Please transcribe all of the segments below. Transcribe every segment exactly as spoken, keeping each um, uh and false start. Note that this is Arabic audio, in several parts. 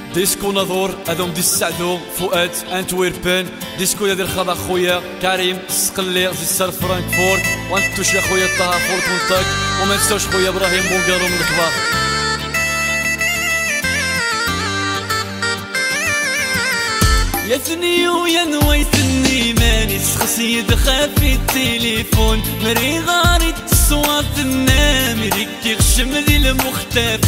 ديسكو نظور هذوم دي السعدو فؤاد انتويربان ديسكو ديال الخضا خويا كريم السقلي زي سار فرانكفورت وانتوش يا خويا طه فور كونتاك وما نساوش خويا ابراهيم بونكارو من الكبار. يا ثنيو يا نويتني ماني سخسي دخل في التليفون مري غاري تصوات النامري كي غشم ذي المختاف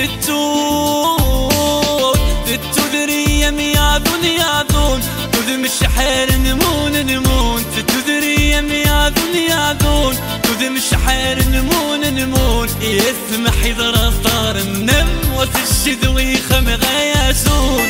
ونتتو تتو دريا ميعادون يعادون تذ مش حار نمون نمون تتو دريا ميعادون يعادون تذ مش حار نمون نمون يسمح يضرب طار النم وتشدوي خم غياسون.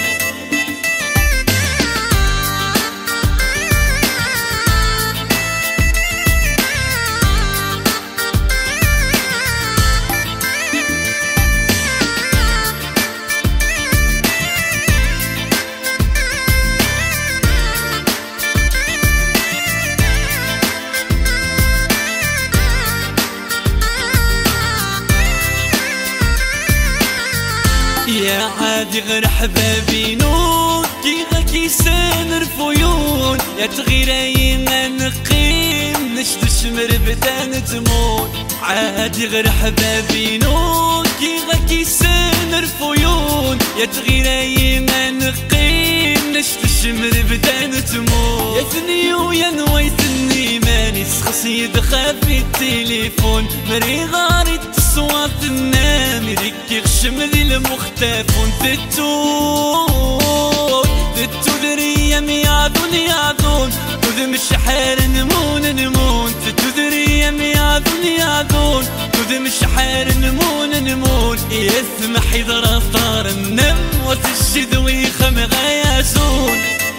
يا عادي غير حبابي نوت كي غاكي سانر فيون يا تغيرينا نقيم نشد الشمر بدان تموت عادي غير حبابي نوت كي غاكي سانر فيون يا تغيرينا نقيم نشد الشمر بدان تموت يا ثنيو يا نويتني ماني سخسي دخل في التليفون مري غاري تصوات النامري كي غشم ذي المختاف ونتتو تتو دريا ميعادون يعادون تذ مش حار نمون نمون تتو دريا ميعادون يعادون تذ مش حار نمون نمون يسمح يضرب طار النم وتشدوي خم غياسون.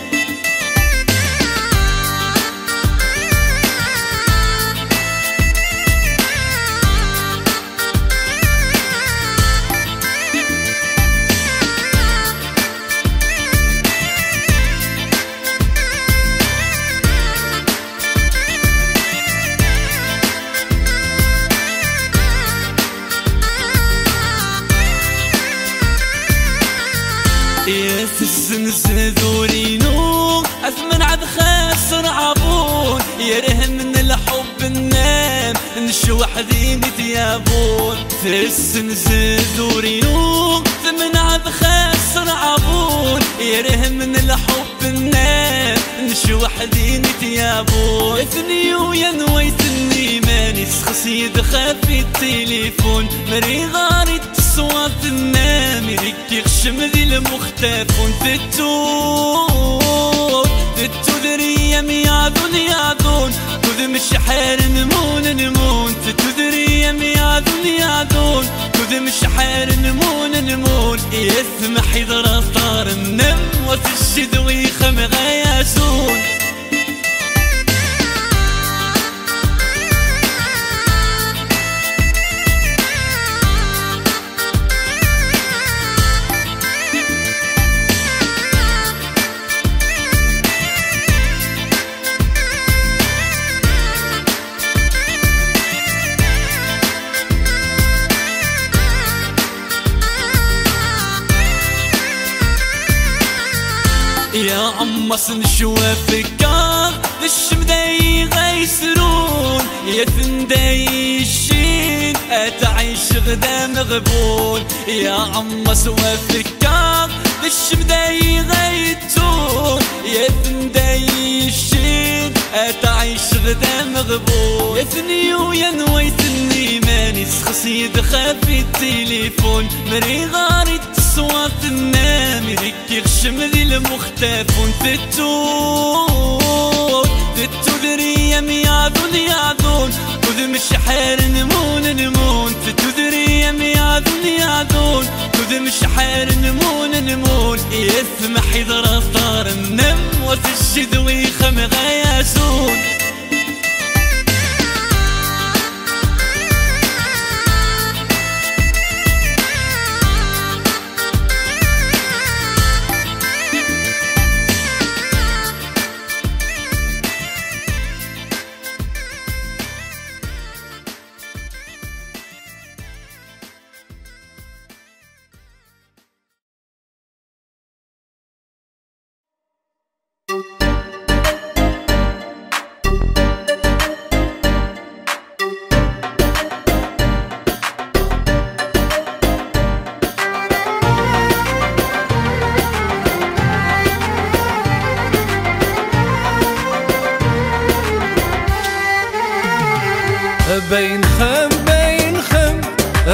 يا الزنزة ذورينو أثمن عاد خاسر عبون يرهم من الحب النام نشو وحدي نتيابون في الزنزة ذورينو ثمن عاد خاسر عبون يرهم من الحب النام نشو وحدي نتيابون ثنيو يا نويتني ماني سخسي دخل في التليفون مري غاري تصوات النامري كي غشم ذي المختاف ونتتو تتو دريا ميعادون يعادون تذ مش حار نمون نمون تتو دريا ميعادون يعادون تذ مش حار نمون نمون يسمح يضرب طار النم وتشدوي خم غياسون. يا عمص نشوفك الشمداي غيسرون يا ثنداي الشين اتعيش غدا مغبون يا عمص وفك الشمداي غيتون يا ثنداي الشين اتعيش غدا مغبون يا ثنيو يا نويتني ماني سخسي دخل في التليفون مري غاري تصوات النامري كي غشم ذي المختاف ونتتو تتو دريا ميعادون يعادون تذ مش حار نمون نمون تتو دريا ميعادون يعادون تذ مش حار نمون نمون يسمح يضرب طار النم وتشدوي خم غياسون.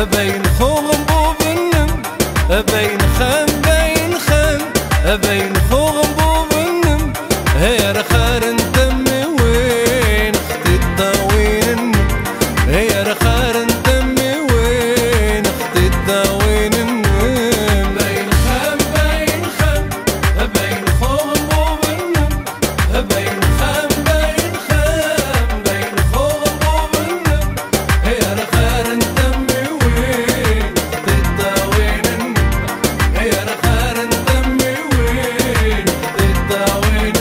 بين خوغم بوبنم بين خم بين خم بين خوغم بوبنم هي رخار دمي وين اختي الداوين هي رخار دمي وين اختي الداوين بين خم بين خم بين خوغم بوبنم بين خم بين خم بين خوغم بوبنم هي رخار دمي وين اختي الداوين هي رخار دمي وين اختي الداوين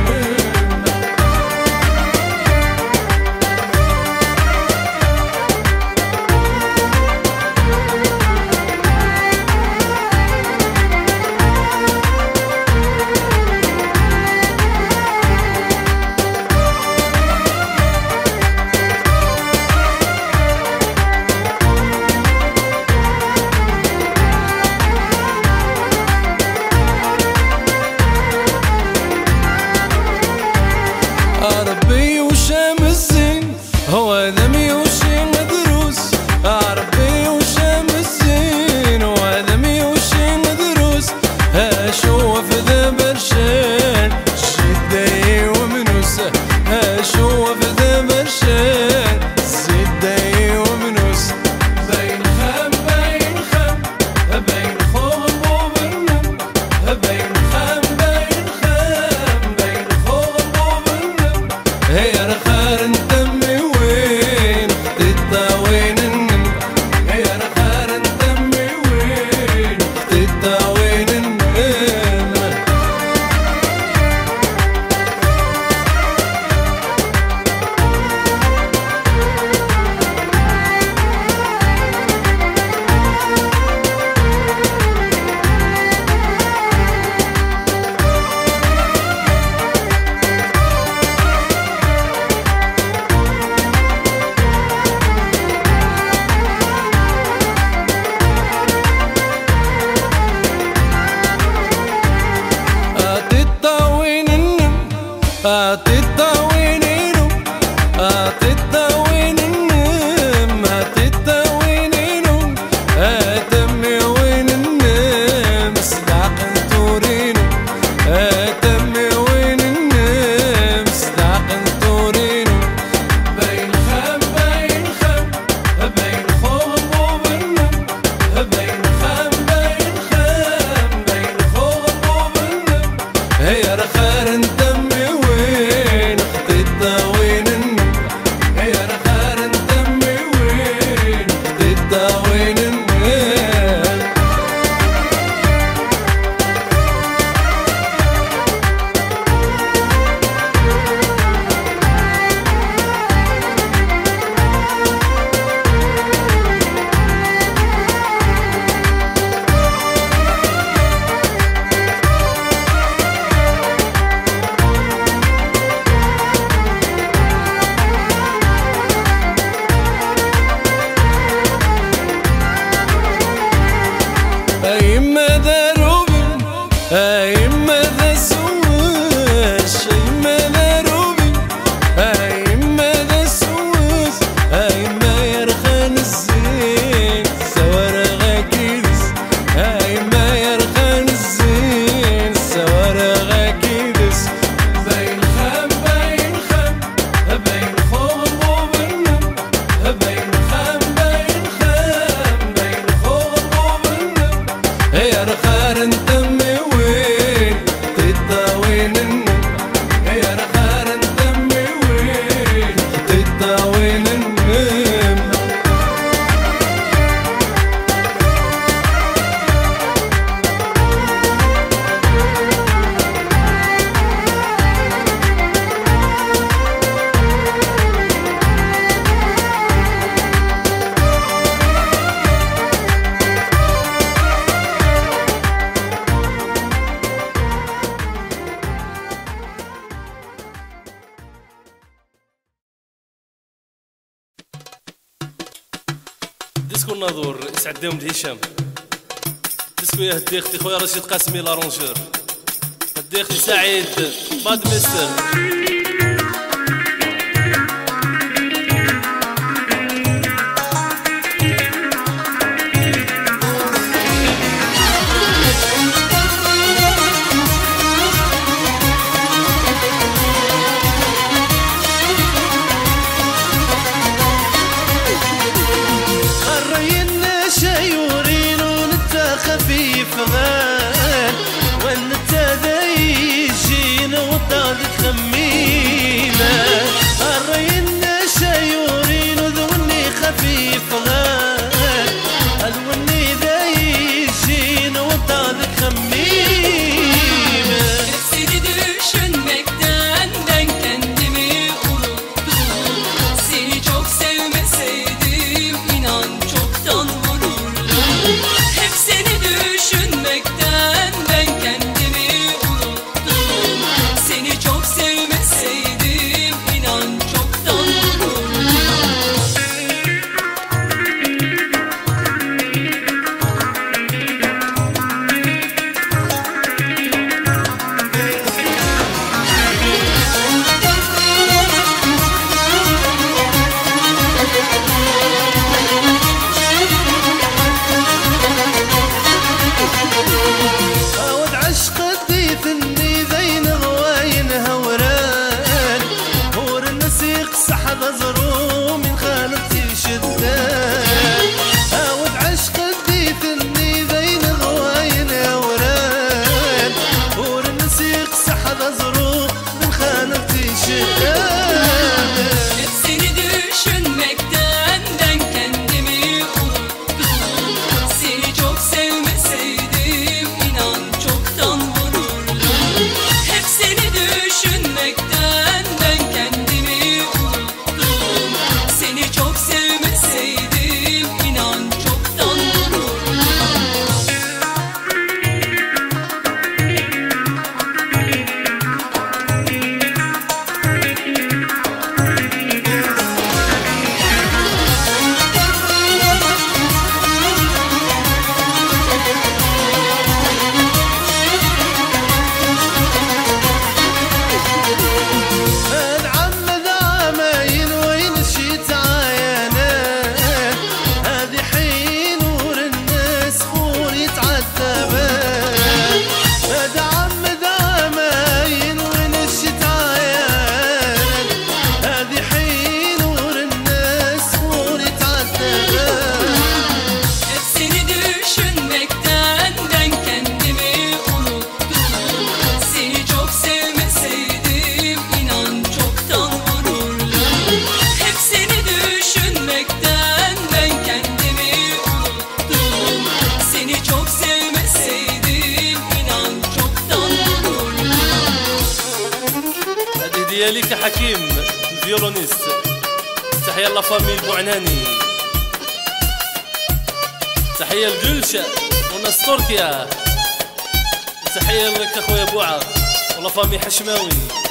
عربي وشام الزين هو دمي وشي مدروس عربي وشام الزين هو دمي وشي مدروس هاشوف ذا برشان الشداي ومنوسه هاشوف ذا برشان الشداي ومنوس بين خم بين خم بين خوغم وبنم بين خم بين خم بين خوغم وبنم هي رخار دمي وين اختي الداوين هي رخار دمي وين اختي الداوين أعطي الداوين النم أعطي الداوين النم أعطي الداوين النم أتمي وين النم استعقل تورينو أتمي وين النم استعقل تورينو بين خم بين خم بين خوغم وبنم بين خم بين خم بين خوغم وبنم هي رخار دمي وين اختي الداوين هي رخار دمي وين اختي الداوين أيما ذا روبي أيما ذا سواش أيما ذا روبي أيما ذا سواش أيما يرخان الزين سوارغ كيدس أيما يرخان الزين سوارغ كيدس بين خم بين خم بين خوغم وبنم بين خم بين خم بين خوغم وبنم هي رخار دمي وين اختي الداوين هي رخار دمي وين اختي الداوين ديسكو الناظور يسعد يوم هشام ديسكو يا هدي اختي خويا رشيد قاسمي لارونجور هدي اختي سعيد باد مستر فغان وان التذي يجين وطادك خميمة الرين شايورين وذوني خفيف غان الوني ذا يجين وطادك خميمة Seni düşünmekten ben kendimi unuttum. Seni çok sevmeseydim inan çoktan vururdum. Hep seni düşünmekten ben kendimi unuttum. Seni çok sevmeseydim inan çoktan vururdum. عود عشق الديثني ذين غواين هوران هور النسيق سحب زرو من خالتي شدان عود عشق الديثني ذين غواين هوران هور النسيق سحب زرو من خالتي شدان Hep seni düşünmekten ben kendimi unuttum. Seni çok sevmeseydim inan çoktan vururdum. Hep seni düşünmekten ben kendimi unuttum. Seni çok sevmeseydim inan çoktan vururdum. هاد عم ذا ماين وين شيت عيانات هذي حين نور الناس خور يتعتبات هاد عم ذا ماين وين شيت عيانات هذي حين نور الناس خور يتعتبات Hep seni düşünmekten ben kendimi unuttum. Seni çok sevmeseydim inan çoktan vururdum. Hep seni düşünmekten ben kendimi unuttum. Seni çok sevmeseydim inan çoktan vururdum. هذه هدية ليك يا حكيم الفيولونيست. تحية لا فاميل بوعناني. تحية لجلشة وناس تركيا. تحية لك اخويا بوعة ولا فامي حشماوي.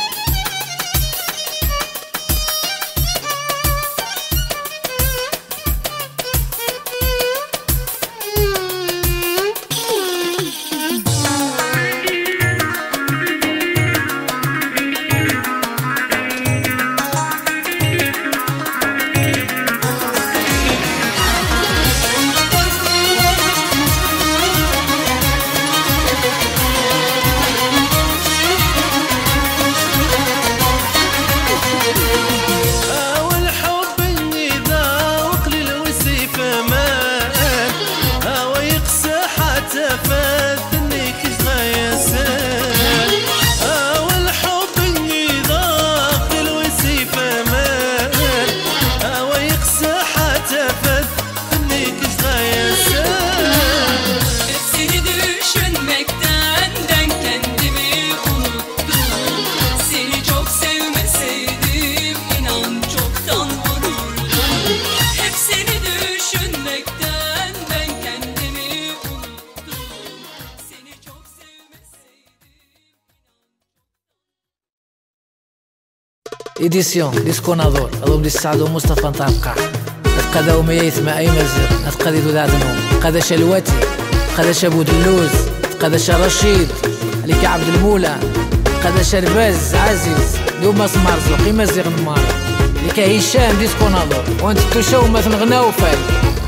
إديسيون ديسكونادور أضم دي السعدو مصطفى نطابقع نتقادا وميايث ما أي مزير نتقادي دو دادنو نتقادا شلواتي نتقادا شابو دلوز نتقادا شرشيد عليك عبد المولى نتقادا شرباز عزيز اليوم سمارزو قيمة زيغ نمار لك هشام ديسكونادور وانت تشاو ما تنغناو فال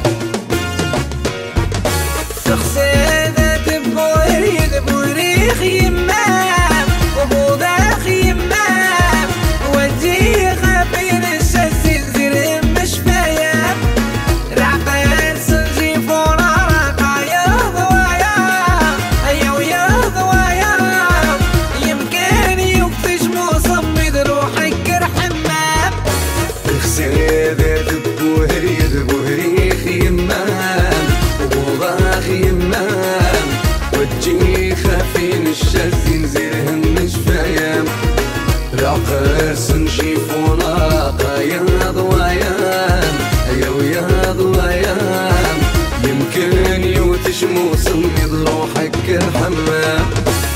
شخصيات بوريد بوريخ يمام وبوضاخ يمام ودي خبير الشاسي زير مش فايم رعبان سنجي فورا راقايا ضوايا خافين الشاز نزيرهم مش فايم العقاس نجيفونا يا ضوايام يا ويا ضوايام يمكن يوتش موسم يضروحك الحمام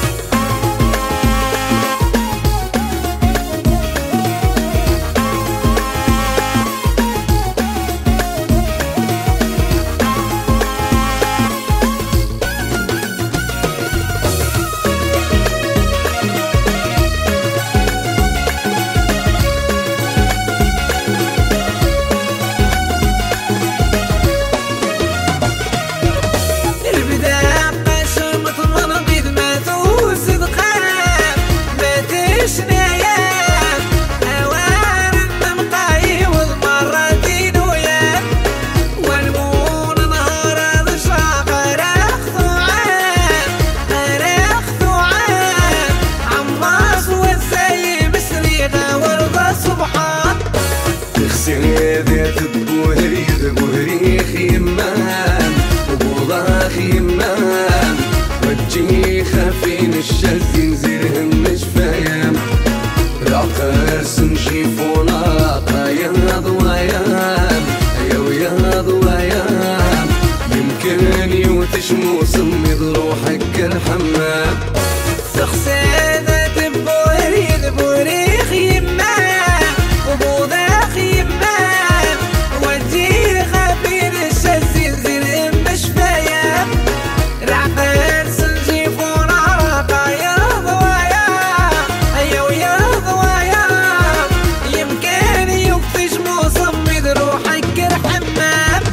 سيدة بوهري بوهري خيمان وبوضاخ يمان وجهي خافين الشاز نزيرهم مش فايم العقاس نجيفونا يا ضوايام يا ويا ضوايام يمكن يوتش موسم يضروحك الحمام سخسادة بوهري بوهري خيمان وبوضاخ يمان وجهي خافين الشاز نزيرهم مش فايم العقاس نجيفونا يا ضوايام يا ويا ضوايام يمكن يوفيش موسم يضروحك الحمام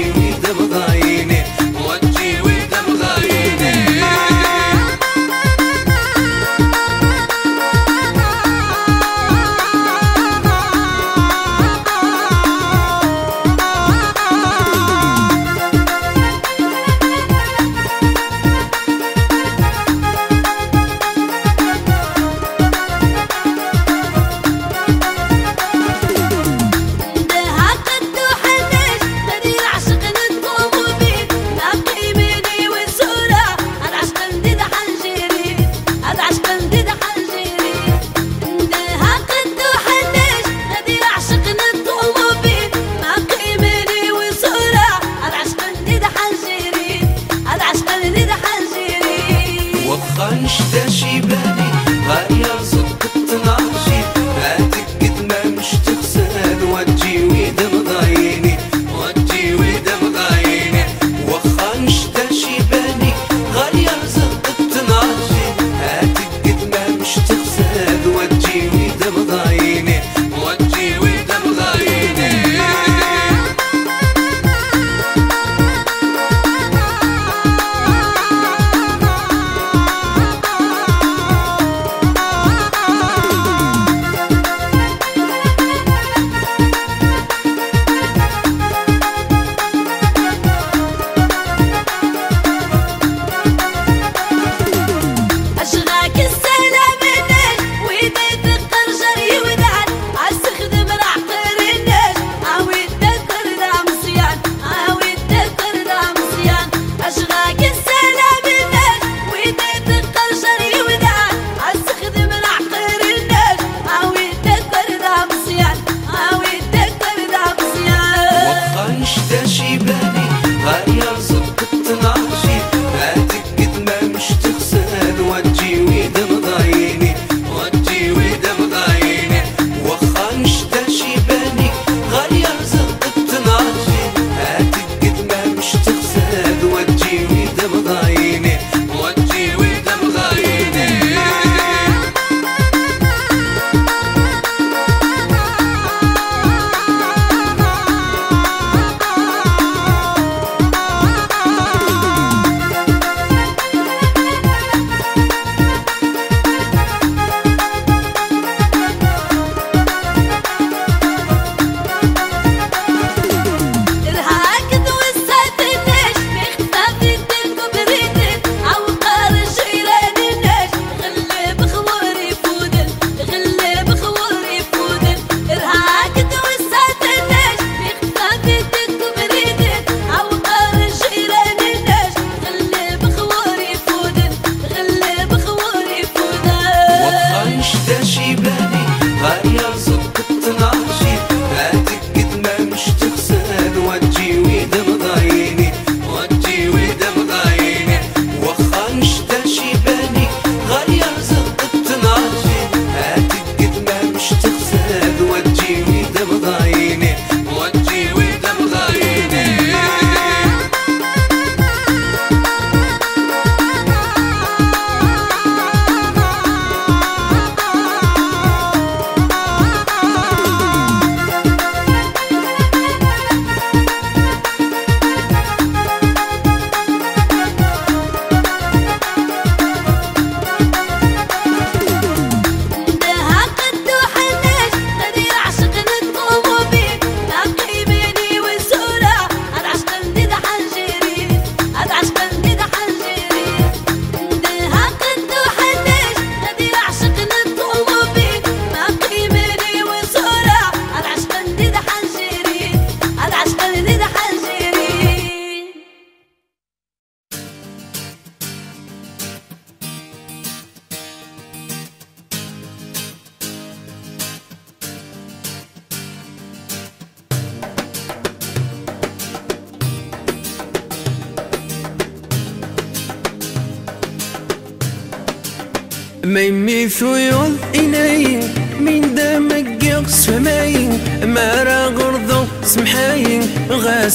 ميمي ثيول إناي من دمك يقص فماين مارا غرضو سمحاين غا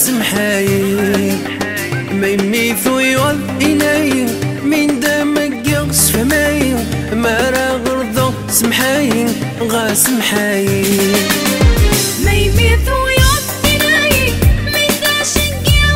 سمحاين ميمي ثيول إناي من دمك يقص فماين مارا غرضو سمحاين غا سمحاين ميمي ثيول إناي من داشك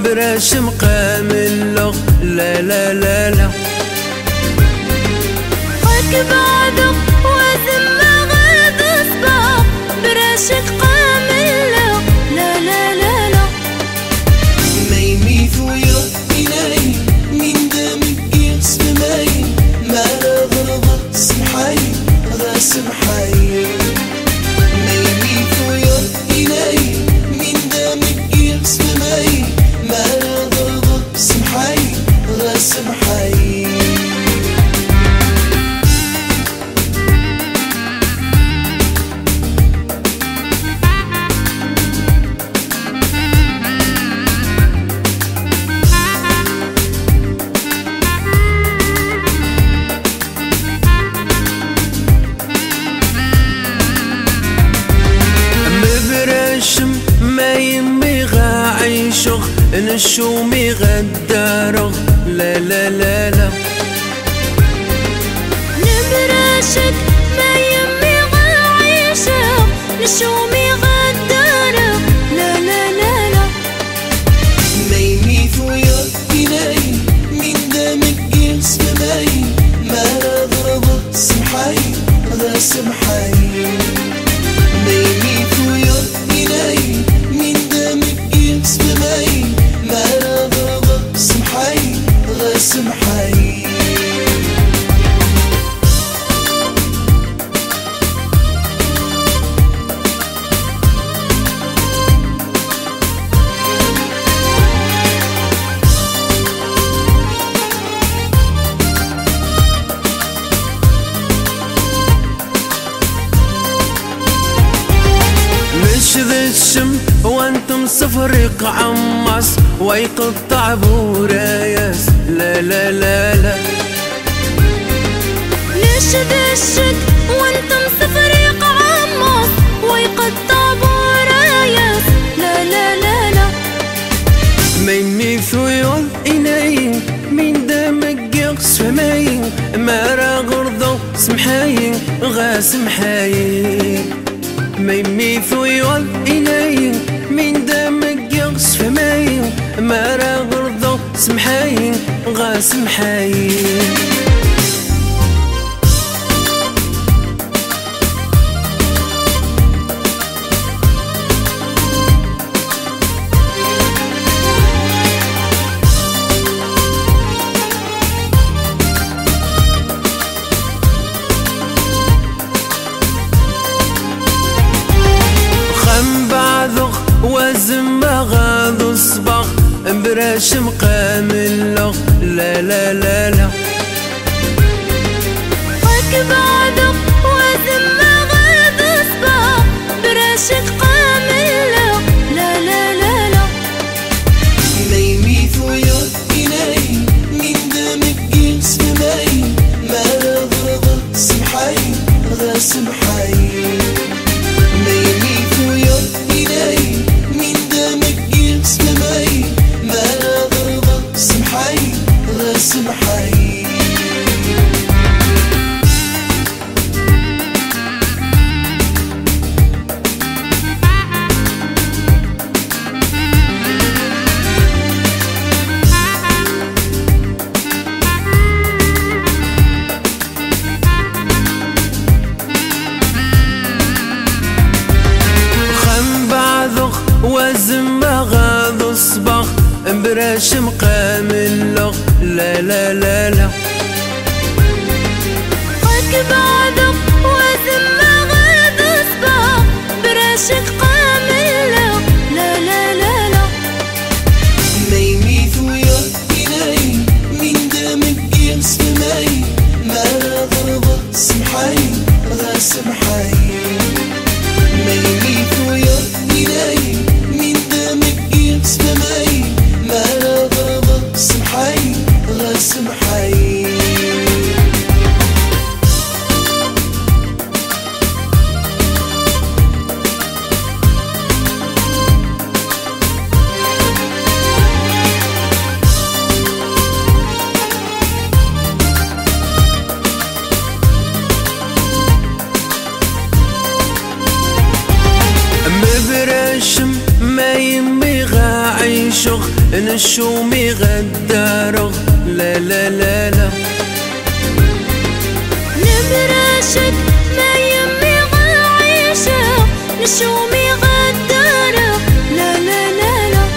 براش مقام اللغ لا لا لا لا خاك بعدك وزن ما غاد صباح براشك قام اللغ لا لا لا لا ميمي ثويا إلهي من دمك يقسم ماي ما غرضت سمحي غا سمحي ميمي ثويا إلهي من دمك يقسم ماي ما غرضت سمحي غا سمحي ما يمي غا عيشغ نشومي غدارغ لا لا لا لا نبراشك ما يمي غا عيشغ نشومي غدارغ لا لا لا لا ميمي ثويا إلهي من دمك يقسم ماي ما غرضت سمحي غا سمحي ميمي ثويا إلهي من دمك يقسم ماي ما غرضت سمحي غا سمحي ذا الشم وانتم صفرق عمص ويقطع بوراياس لا لا لا لا ليش ذا الشك وانتم صفرق عمص ويقطع بوراياس لا لا لا لا ميمي ثويا إلهي من دمك يقص فماي ما را غرضو سمحاي غا سمحاي ميمي ثويا إلهي من دمك يقص فماي ما را غرضو سمحاي غا سمحاي وزم غاض الصباح براش مقام اللغ لا لا لا لا خاك بعدك وزم غاض الصباح براشك قام اللغ لا لا لا لا ميمي ثويا إلهي من دمك يقسم ماي ما غرضت سمحي غا سمحي ميمي ثويا إلهي من دمك يقسم ماي ما غرضت سمحي غا سمحي وزم غاض الصباح براش مقام اللغ لا لا لا لا خاك بعدك وزم غاض الصباح براشك قام اللغ لا لا لا لا ميمي ثويا إلهي من دمك يقسم ماي ما غرضت سمحي غا سمحي ميمي ثويا إلهي من دمك يقسم ماي ما غرضت سمحي غا سمحي نشومي غدارة لا لا لا لا نبراشك ما يمي غعيشة نشومي غدارة لا لا لا لا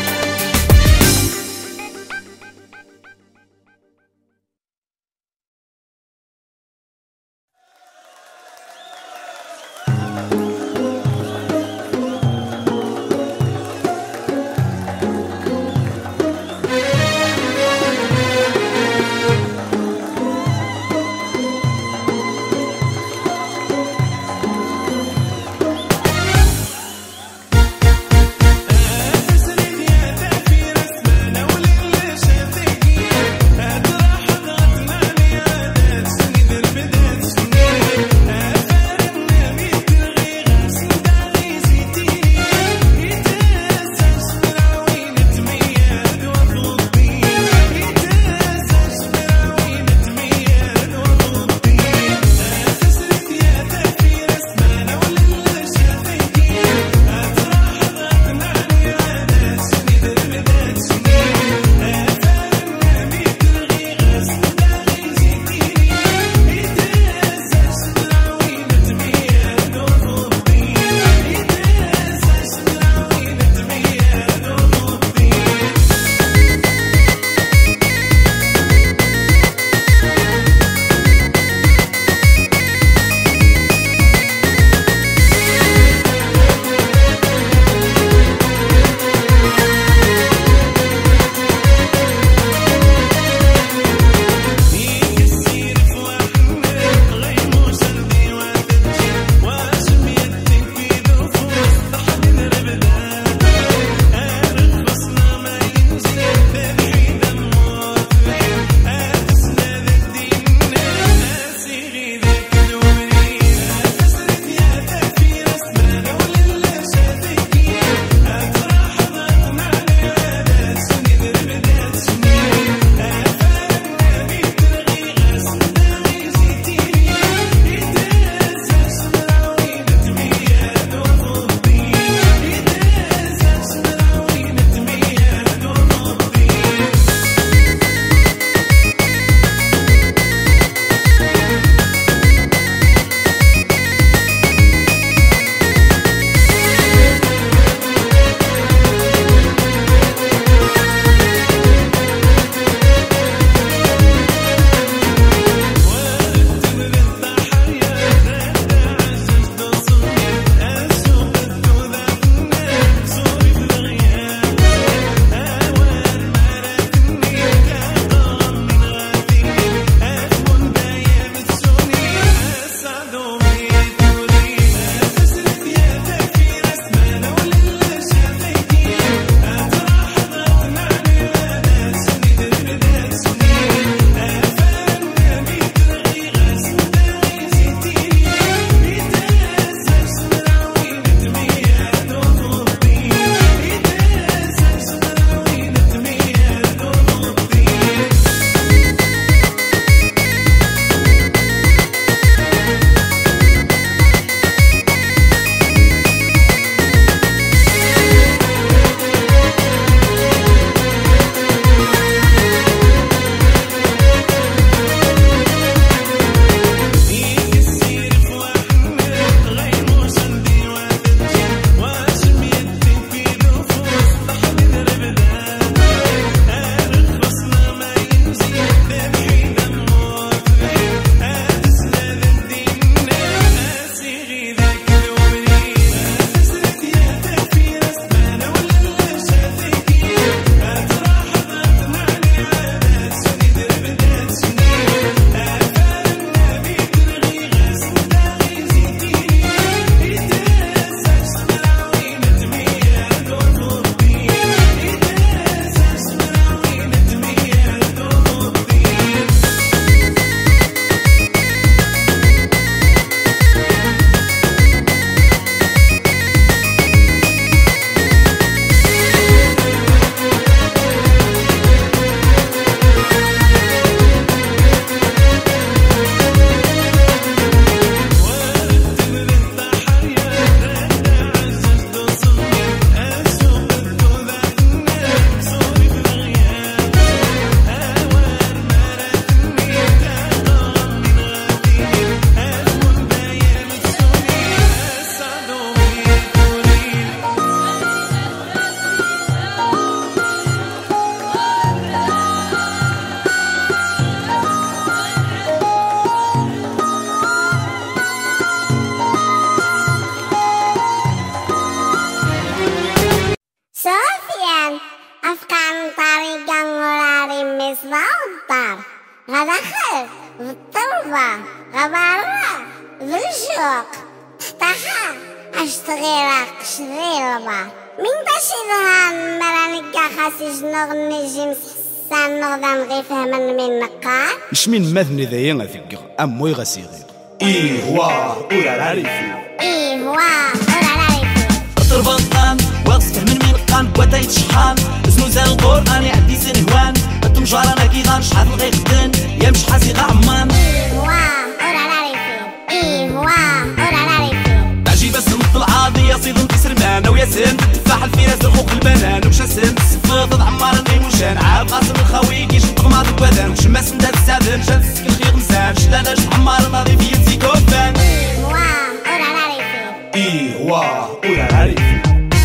بالطلبة غبارة بالشوق طحا اش تغيرق شريربا من باش يظهر مرا نكا خاسي جنوغ نجي مسحسان نغدا نغي فهمن من نقار مش من مذني ذا ينغثق أموي غسيغير إيه واه أولا راريفي إيه واه أولا راريفي تربطان واغسته من من قان بواتا يتشحان اسمو زال القرآن يعدي سنهوان التمجار أنا كي غنشحات الغي خدن يا مش حاسي غا عمان إيه واه أولا راريفي إيه واه أولا راريفي تعجيب اسم العاضي يا صيد انتي سرمانة ويا سن التفاح الفراس الخوخ البنان ومشا سن السفاط عمار النيموشان عاب قاسم الخاوي كيش نطغماض الكوادان وشما سندات السادن شاد السك الخيق نسان شلانا عمار ناضي في يدي كوفان إيه واه أولا راريفي إيه واه أولا راريفي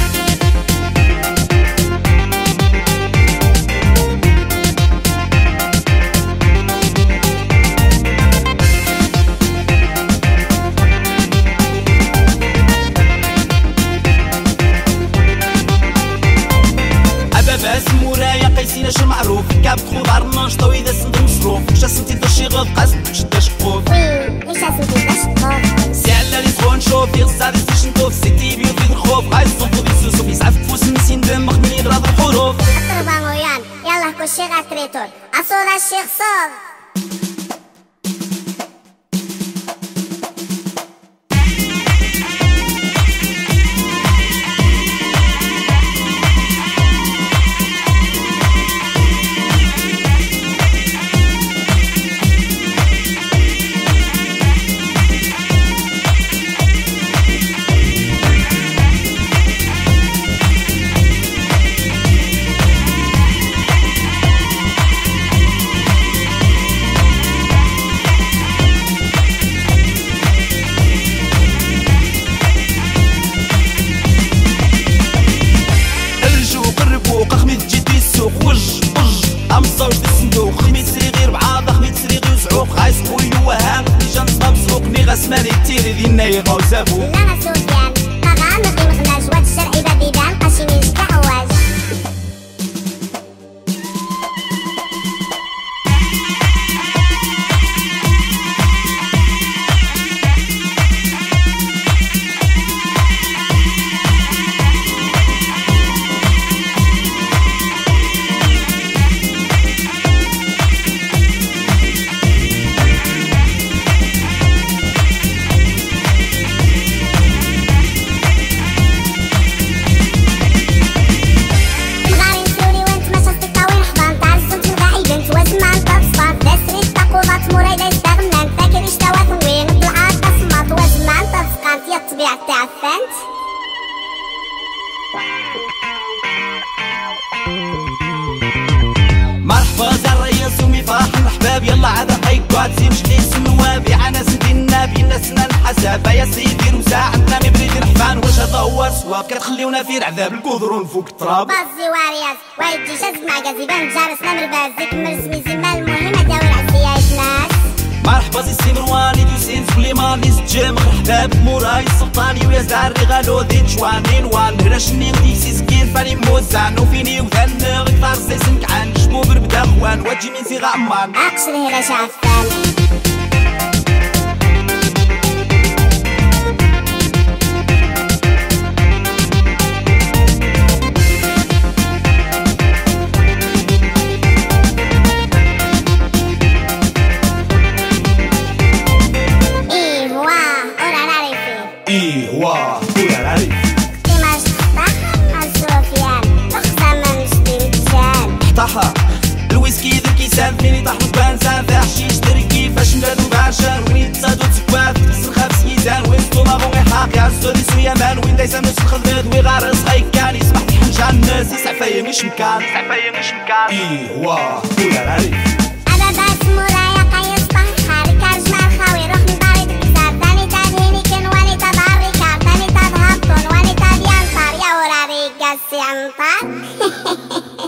باسم ورايا قيسين اش معروف كاب تخوض عرناش طوي اذا سند مصروف شا سنتي دشي غض قاسم شدا شقوف وي ليش سنتي دشقوف سي على لي سوون شوف يغصى دي سيش نطوف سيتي بيو في الخوف غايز صنفو دي سوسوف يسعف فوس نسين دمخ من يغراض الحروف الطربة مويان يلا كلشي غاتريتور اصول الشيخ صوب اسماني كتير دينا يغاو زابو لا سودان طغى نقي مغناج واد الشرعي بابيدان قاشي من جدا عواج مرحبا زار الريس ومي فرح الحباب يلا عاد قيقعد زي مجلس النواب عنا سندي النبي الناسنا الحساب يا سيدي وساع عندنا مبريد الحفان واش هذا هو السواب كتخليونا في العذاب القدرون فوق التراب بازي وارياز وايد جاز مع قازيبان جارسنا مرباز ذيك مرزمي زما المهمة داور عسيا ناس مرحبا زي السي مرواني دوسين سليمان نيس جيم الحباب موراي السلطاني ويا زار غالو ذين شوانين وان هرشني ديسي سكين فاني موزان وفيني وذن غكتار زي سنكعان شمو بربدا خوان واجي من زي غعمان اقصر هلا شافان إيه واه أولا راريفي كيما شطحها مع سفيان تخزى من جدي متشان طحا الويسكي ذو كيسان فيني طاح مكبانسان فيها حشيش تركي فاش نبادو بعشان وين يتصادو تسكوات تكسر خمس ميزان وين طوما غومي حاقي عالسودي سويا مان وين دايسا نفس الخدمات وي غارس غيكان يسمح تحنجا الناس يسعفايا مش مكان يسعفايا مش مكان إيه واه أولا راريفي أنا باس مورايا قيس طهر كارج مع الخاوي روح من داري تكسار تاني تاني كن واني تضاري كار تاني تضهبطون واني تضيانطار يا وراري قاسي عنطار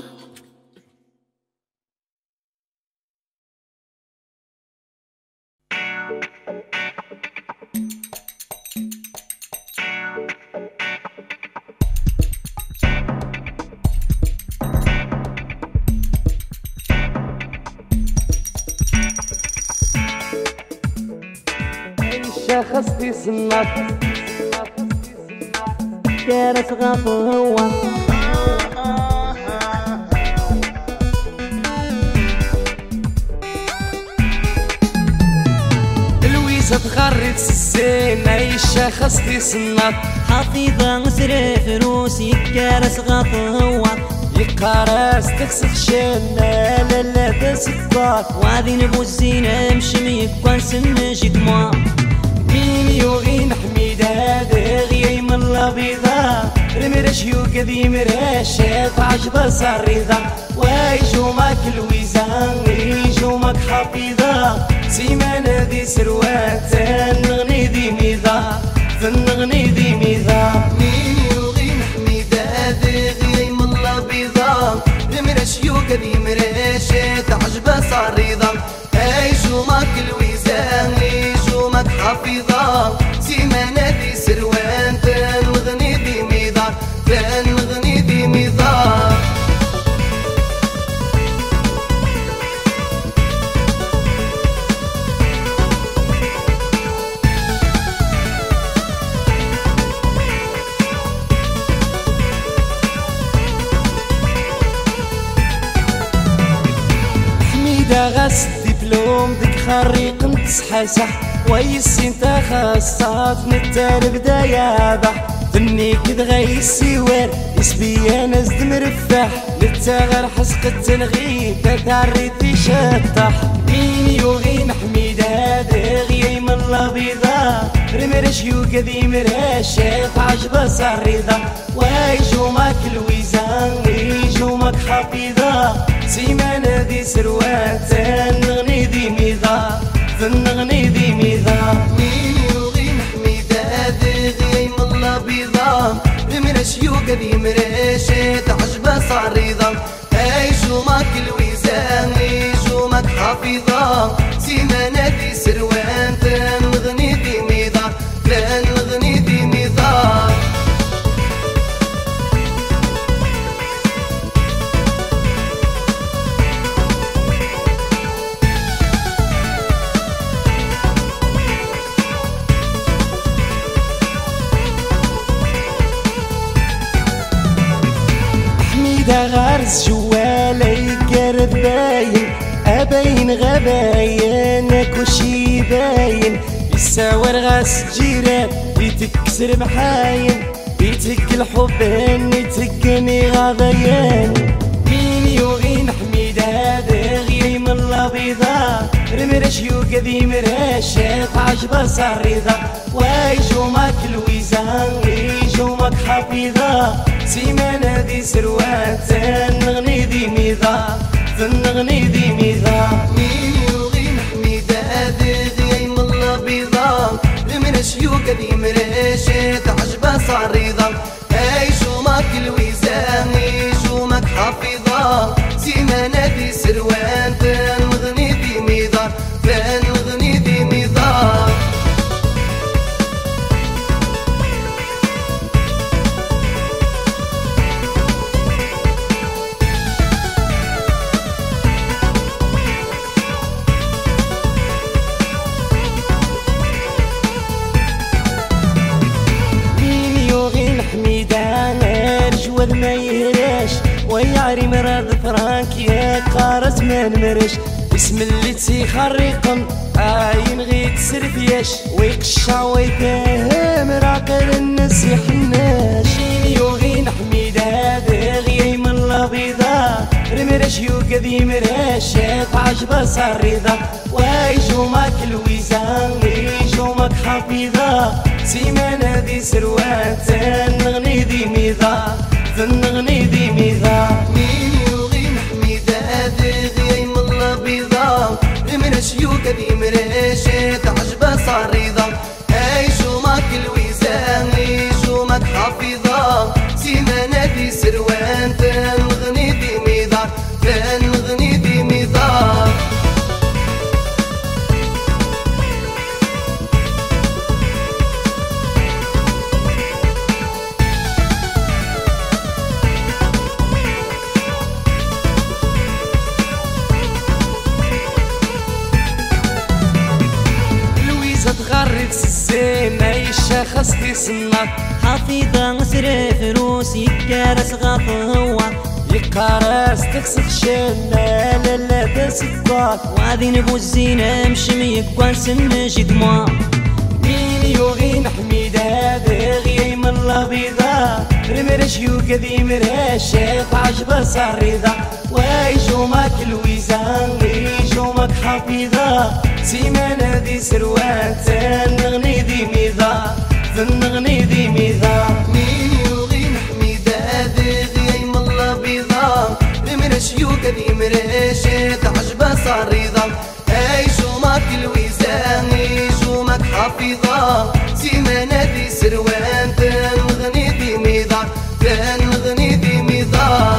خصتي صنات كارت غفوة لويزة تغرد الزين عيشة خصتي صنات حفيظة نسري فلوسي كارت غفوة يقارس تخسخ شنا لا لا تسكر وادي نبو الزينة مشمي كوان سنجي دموع مين يوغين حميد هذا غيي من البيضة رمرش يوكذي مرشات عجبة صريضة وايجو ماك الويزان يجو ماك حفيظة سيمانة دي سروات نغني دي ميضة فنغني دي ميضة مين يوغين حميد هذا غيي من البيضة رمرش يوكذي مرشات عجبة صريضة ايجو ماك الويزان يجو ماك حفيظة سيمانة دي سروان تنغني دي ميضة تنغني دي ميضة حميدة غاس دبلوم ديك خريق نتصحصح ويسي انت خاصات نتار بداية بح ذنيك دغي السوار يسبي انا زد مرفح نتاغر حسق التنغيب تتعري تشطح مين يوغين حميد هذا غيي من البيضة رمرش يوكذي مرشات عجبة صريضة وايجو ماك الويزان يجو ماك حفيظة سيمانة دي سروات نغني دي ميضة فنغني دي ميضة مين يوغين حميد هذا غيي من البيضة رمرش يوكذي مرشات عجبة صريضة ايجو ماك الويزان يجو ماك حفيظة سيمانة دي سروان تنغني دي ميضة تنغني دي ميضة حميدة غارس جوالة يقرب باين أباين غباين كلشي باين يساور غاس جيران يتكسر محاين بيتك الحب اني تكني غضيان مين يوغين حميد هذا غيي من البيضة رمرش يوكذي مرشات عجبة صريضة وايجو ماك الويزان يجو ماك حفيظة سيمانة دي سروات نغني دي ميضة فنغني دي ميضة مين يوغين حميد هذا غيي من البيضة رمرش يوكذي مرشات عجبة صريضة ايجو ماك الويزان يجو ماك حفيظة سيمانة دي سروان تنغني دي ميضة تنغني دي ميضة ما يهلاش ويعري مراد فرانك يا قارس ما نمرش اسم اللي تيخرقن عاين غير تسرفياش ويقشع ويفهم راقر الناس يحناش يوغين حميد هذا غيي من البيضة رمرش يوكذي مرشات عجبة صريضة وايجو ماك الويزان يجو ماك حفيظة سيمانة دي سروات نغني دي ميضة فنغني دي ميضة مين يوغين حميد هذا غيي من البيضة رمرش يوكذي مرشات عجبة صريضة ايجو ماك الويزان يجو ماك حفيظة سيمانة دي سروان تنغني دي ميضة تنغني دي ميضة غرد الزين اي الشخص يصنع حفيظة سري فلوس يكارس غفوة يقارس تخسخ شنا لا لا داس الضاد وادي نبو الزينة مشمي كوانس نجي دموع مين يوغين حميدة بغي من البيضة رمرش يوكذي مرشات عجبة صريضة ويجو ماك الويزان ويجو ماك حفيظة سيمانة دي سروات نغني ذي ميضة نغني ذي ميضة مين يوغين حميدة بغي من البيضة رمرش يوكذي مرشات عجبة صريضة ايجو ماك الويزان ايجو ماك حفيظة سيمانة دي سروان تنغني دي ميضة تنغني دي ميضة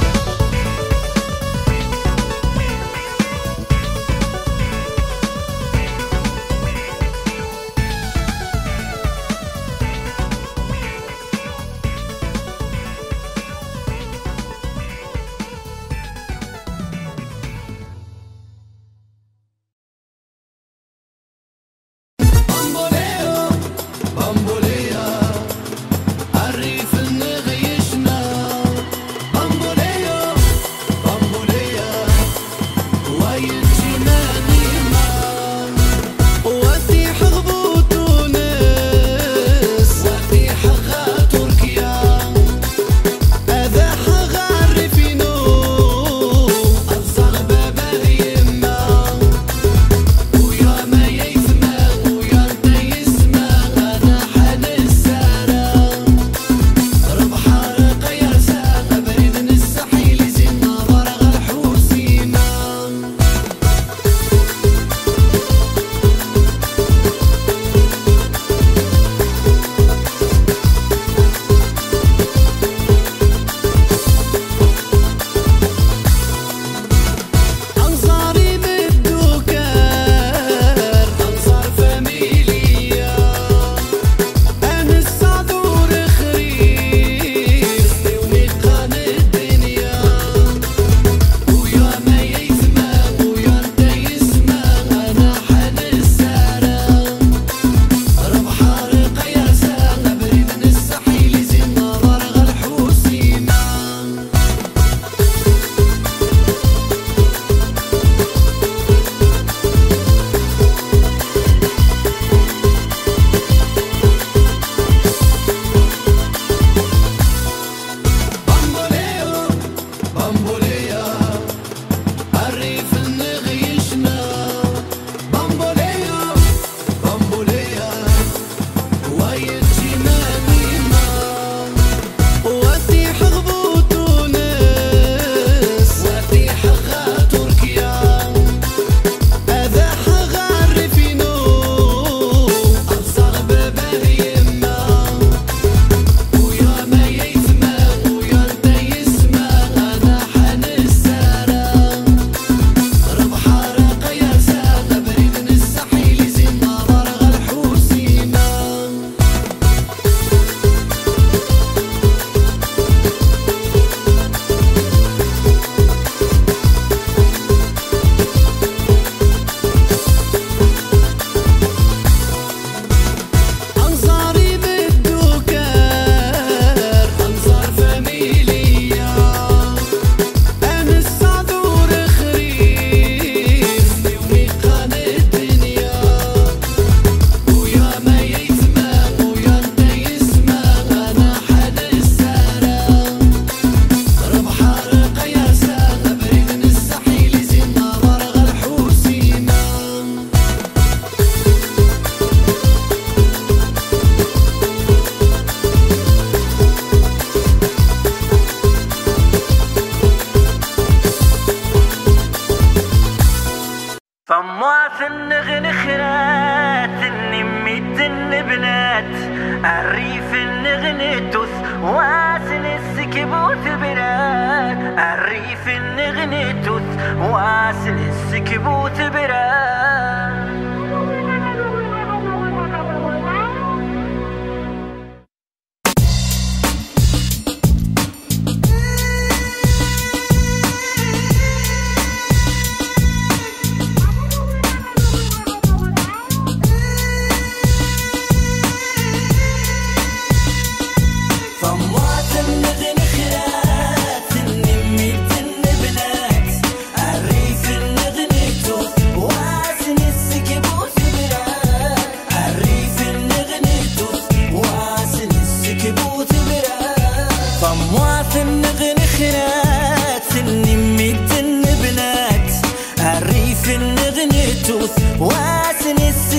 فمواس النغن خرات النميت النبلات الريف النغن توس واسن السكبوت برات الريف النغن توس واسن السكبوت برات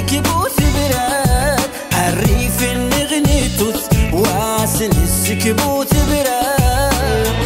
السكبوت براد عريف النغنيتوث واسن السكبوت براد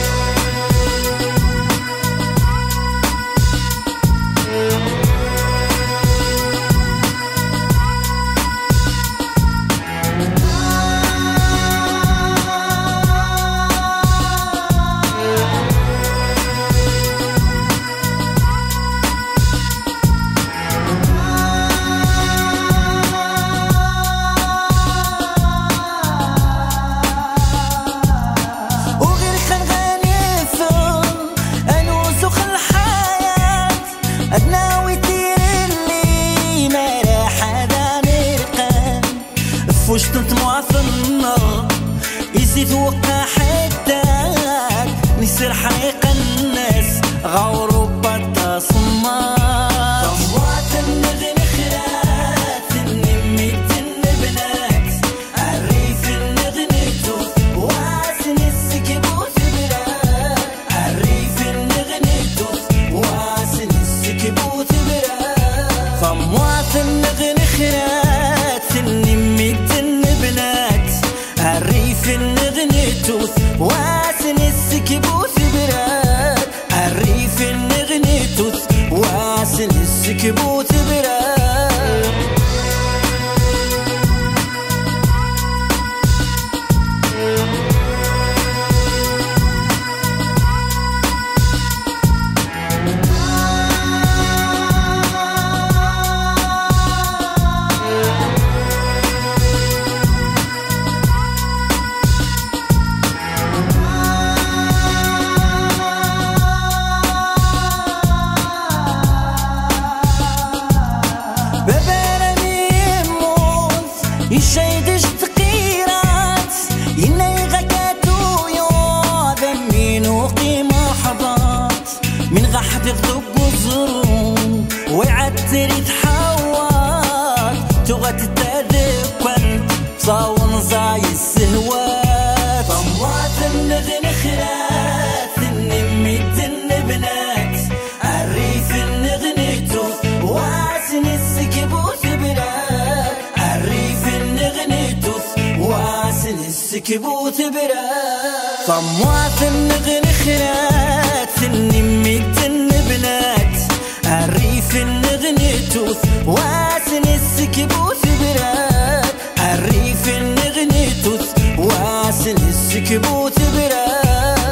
وشتنت معثنا يزيد وقع حداك نسير حريق الناس غورو بطا صمات صموات النغن خلات النميت النبنات عريف النغنيتو واسن السكبوت براد عريف النغنيتو واسن السكبوت براد صموات النغن خلات النميت عريف النغنيتوث واسن السكبوت براد عريف النغنيتوث واسن السكبوت براد يشيدش تقيرات يني غكاتو يو ذمين وقيمة حضات من غحد غدق وزرون وعتري تحوات تغت تذكر صاون زاي السهوات صموات النغن خلات النميت النبنات عريف النغنيتو واسن السكبوت براد عريف النغنيتوث واسن السكبوت براد صموات النغن خلات النميت النبنات عريف النغنيتوث واسن السكبوت براد عريف النغنيتوث واسن السكبوت براد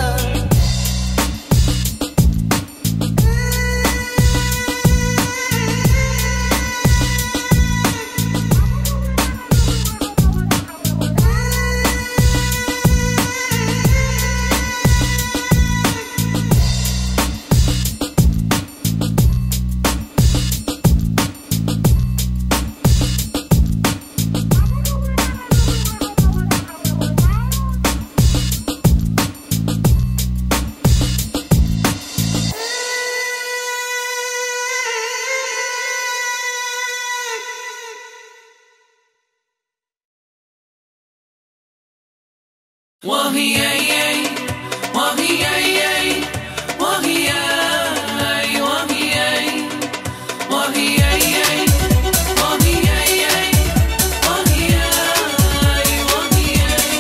وهي يي وهي يي وهي يي وهي يي وهي يي وهي يي وهي يي وهي يي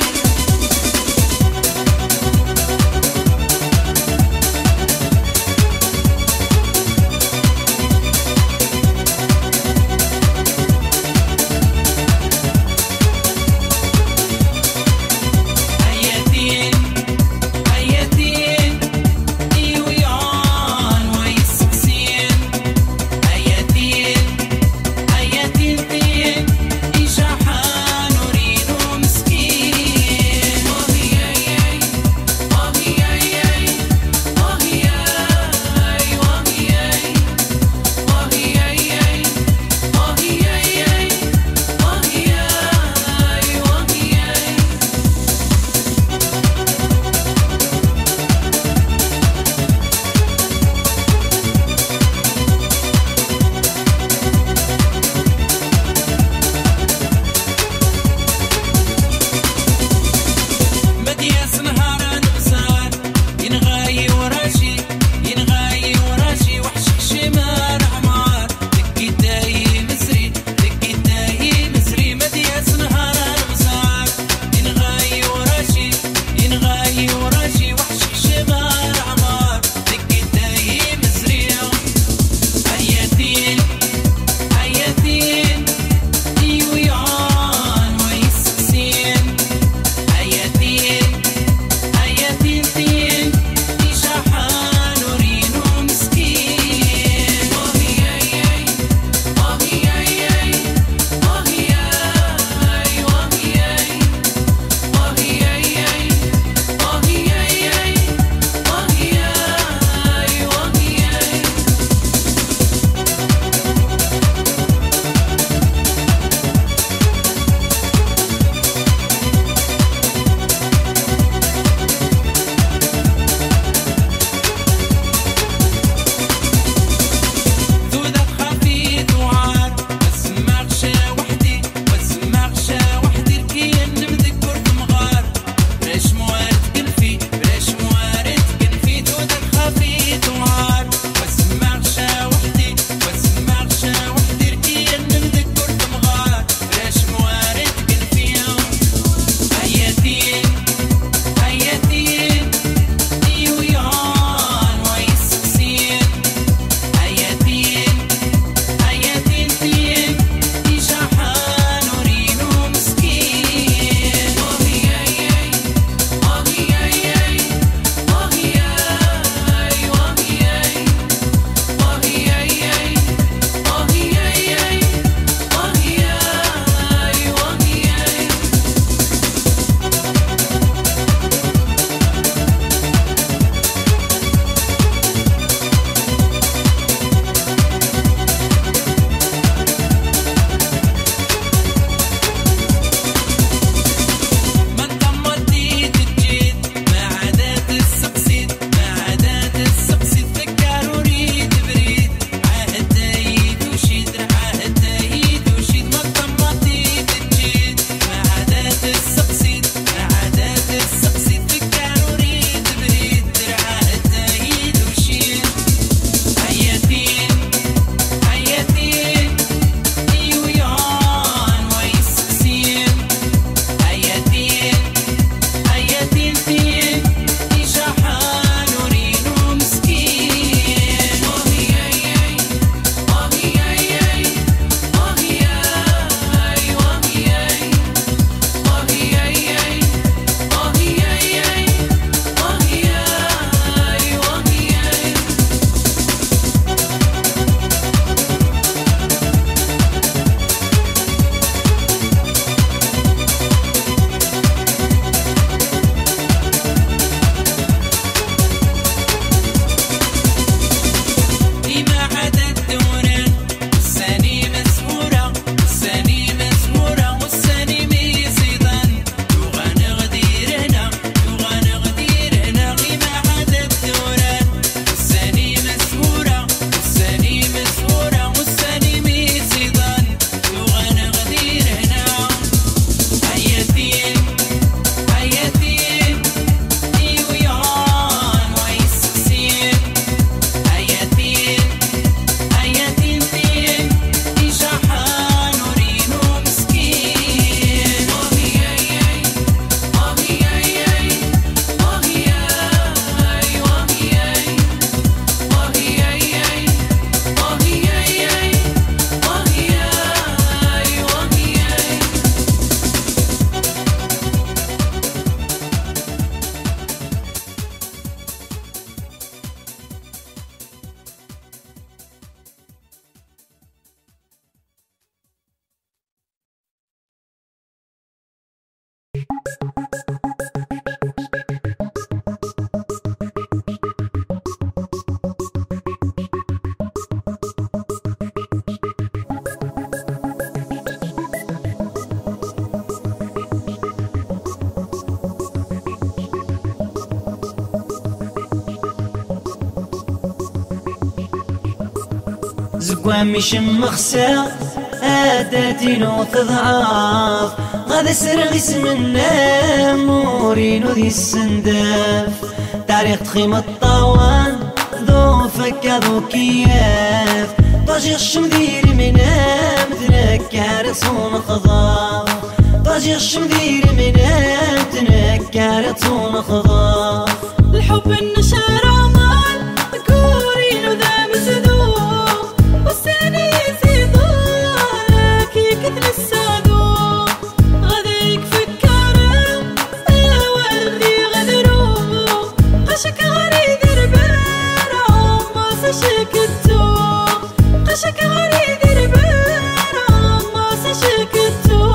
زكوان مش مخسر آداتي نو تضعاف غادا سرغ اسمنا مورينو ذي السنداف تاريخ تخيم الطوان ذو فكا ذو كياف طاجي الشمدير منام تنكار صون خضاف طاجي الشمدير منام تنكار صون خضاف الحب النشار عمال كورينو ذا مسدوق والثاني يزيدو كي كثل السادو غدا يكفكر والد يغدرو قشك غريد ربار عما سشكتو قشك غريد ربار عما سشكتو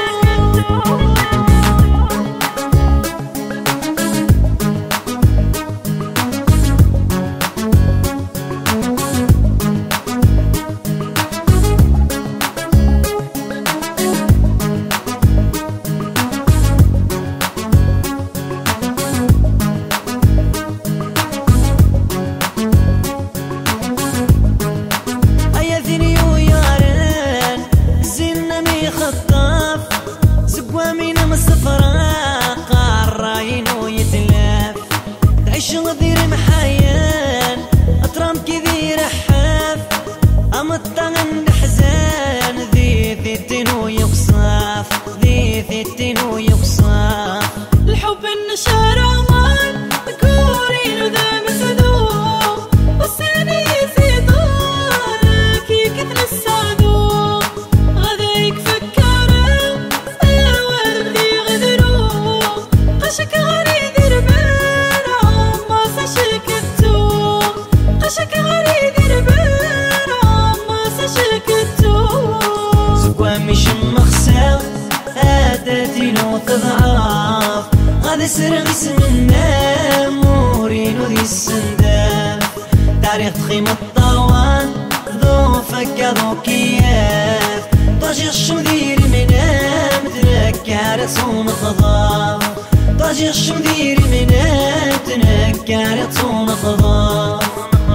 الحب النشار عمان كورينو ذا مسدوق والثاني يزيدو كي كثل السادو غدا يكفكر والد يغدرو قشك غريد ربار عما سشكتو قشك غريد ربار عما سشكتو زكوان مش مخسر آداتي نو تضعاف غادا سرغ اسمنا مورينو ذي السنداف تاريخ تخيم الطوان ذو فكا ذو كياف طاجي الشمدير منام تنكار صون خضاف طاجي الشمدير منام تنكار صون خضاف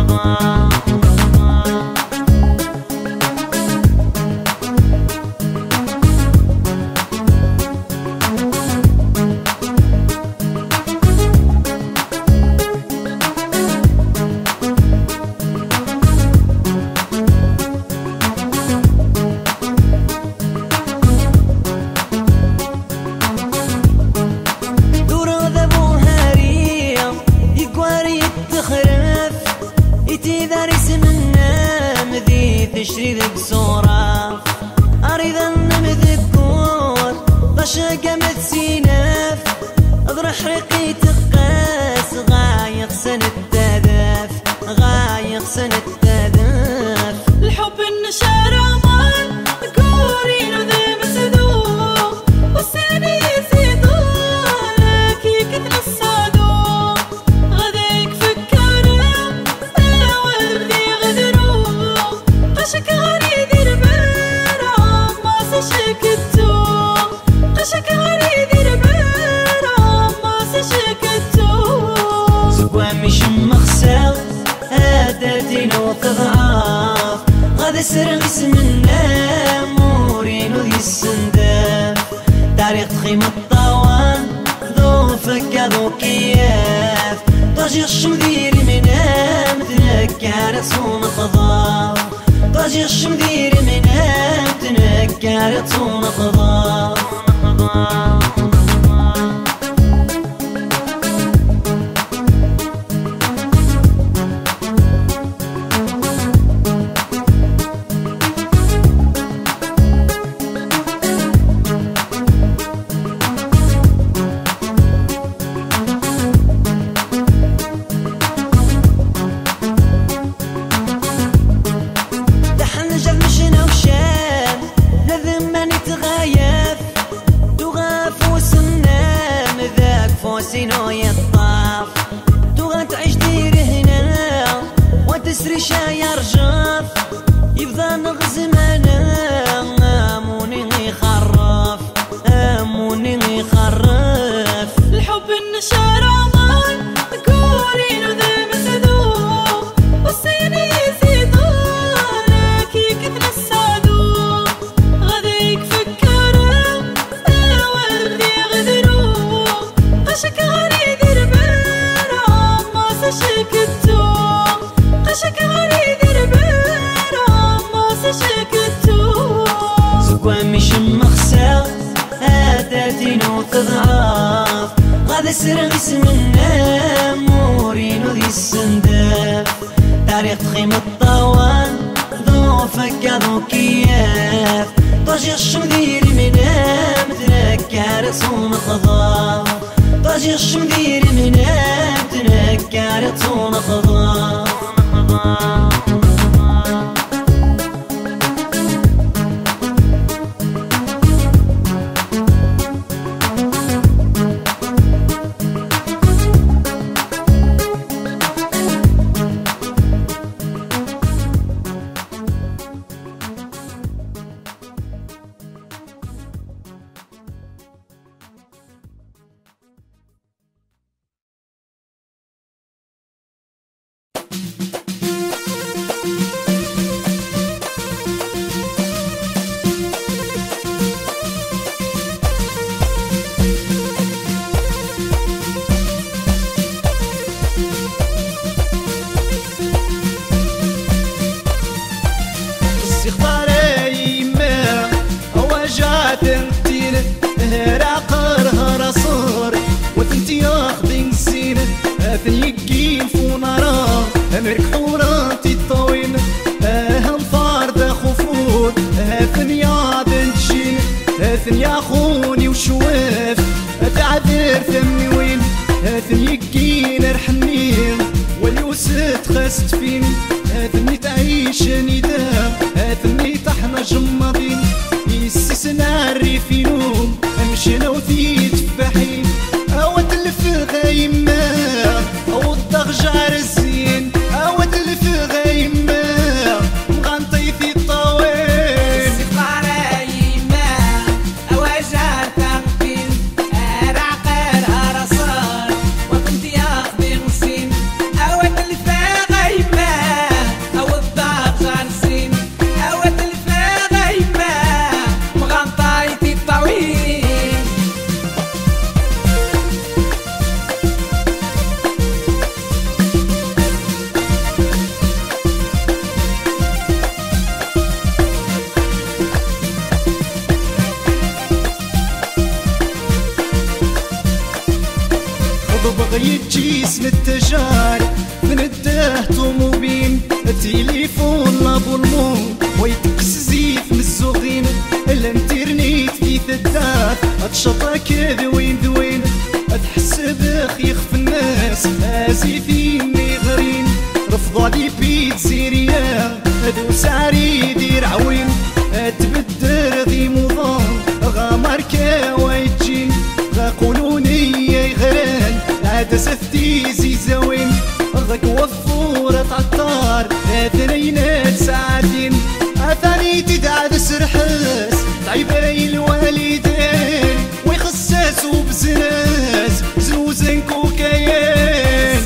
تشري ذك صوراف أريد أنم ذكور بشاقة متسيناف أضرح رقي تقاس غايق سنة التذاف غايق سنة التذاف الحب النشار عمان كورينو ذا مسدوق والثاني يزيدو كي كثل السادو غدا يكفكر والد يغدرو قشك غريد ربار عما سشكتو قشك غريد ربار عما سشكتو زكوان مش مخسر آداتي نو تضعاف غادا سرغ اسمنا مورينو ذي السنداف تاريخ تخيم الطوان ذو فكا ذو كياف طاجي الشمدير منام تنكار صون خضاف طاجي الشمدير منام تنكار صون خضاف زكوامي شمخسا هاداتين وتضعاف غادا سرغيس منا مورينو دي السنداف تاريخ تخيم الطوان ذو فكا ذو كياف طاجي الشمديري منام تنكار صون خضاف طاجي الشمديري منام تنكار صون خضاف يا خوني وشواف تعذر ثمي وين ثني كين رحنين واليوسف خست فين ثني تعيش نداء ثني طحنا جماضين يسسنا الريفينوم امشينا وثي تفاحين او تلف غايمة او الضغجار الزين او تلف غايمة مغنطي في الطويل بغيت جسم التجار من الدهتم وبين التليفون لابو المون ويتكس زيت من الزغين الانترنيت في ثداف اتشطاك ذوين ذوين اتحسب يخف الناس ازيفين مغرين رفضوا لي بيتزيريا ذو سعري يدير عوين تبدر ذي مضان غامركا ويتجين غاقولوني يغران عاد سفتي زيزاوين ضك وفورة عطار ثنينات ساعتين عثاني تدعد سرحاس تعيباي الوالدين ويخساس وبزناس زوزن كوكايين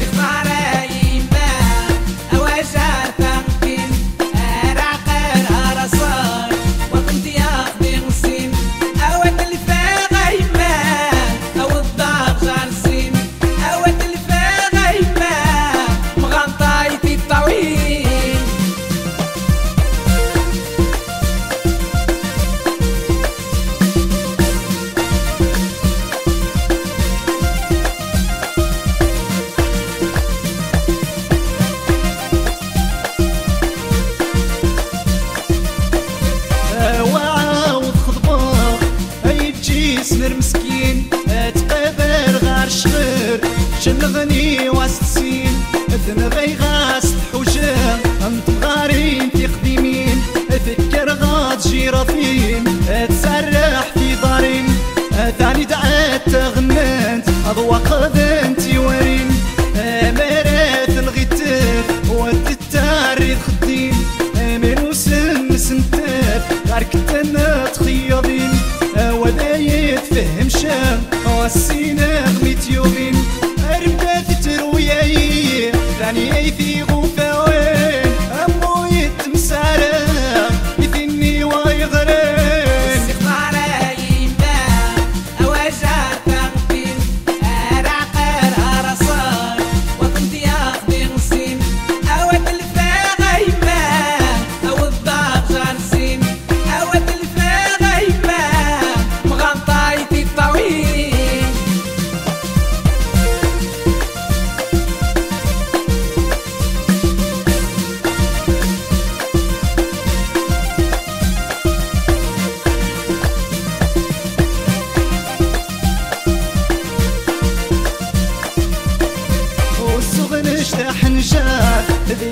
سمر مسكين تقابر غار شغير شنغني واستسين ثنغي غاس الحجام انت غارين في قديمين فكر غاد جيرافين تسرح في دارين ثاني دعات غنانت اضواق ذنتي ورين مرات الغتاف والتتاري خدين من وسن سنتاف غار كتنا تخيضين ودايت فهم شام والسينا غميت يوغين أربات تروياي ثاني في غفاوين أمو يتمسارا يثني ويغرين استغفار يما أواجع تغبين أراقر أرصار وطنت ياخدي غسين أو تلفا غيما أو الضاب جارسين أو تلفا غيما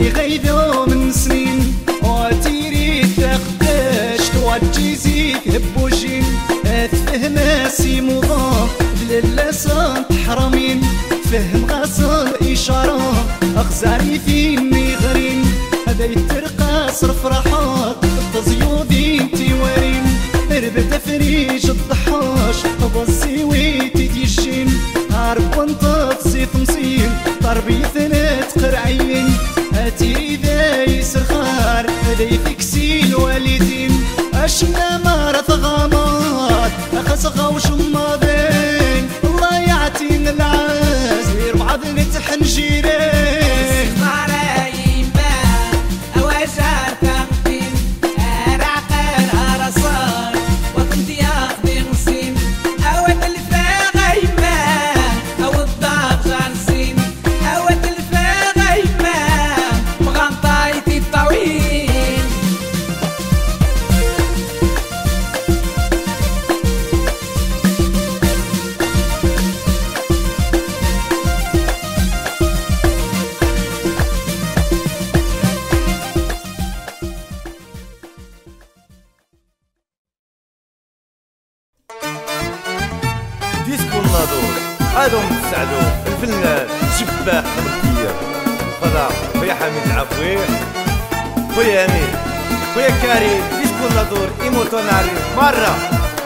اللي غيبو من سنين وتيري تاخداش توجيزي هبوجين تفهم سي مضاف بلا صان تحرمين فهم غاصل إشارة أخزاري فيني غرين هذا يترقى صرف راحات التزيودين تيوارين ربد فريج الضحاش بصي ويتي تيجين عارف وانت تصيف مصين ضربي ثلاث قرعين هاتي إذا يسر خار هذا يفكسي الوالدين أشنا مرض غامات أخس غوش ماضين الله يعطينا العز غير بعض نتحن جيرين ديسكو الناظور هادهم تساعدوا الفنان شباك ملكية فضاء خويا حميد العفوي خويا امين خويا كريم ديسكو الناظور ايموتوناري مرة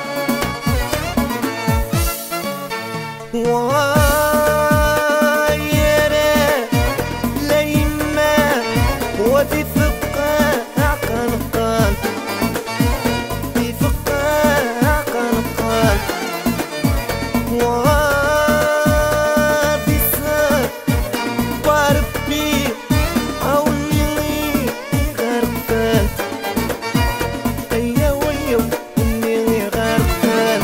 ويرى ليما وفي فقه عقل قال في فقه عقل قال وفي سر بربي عوني غرفت ايا ويا اني غرفت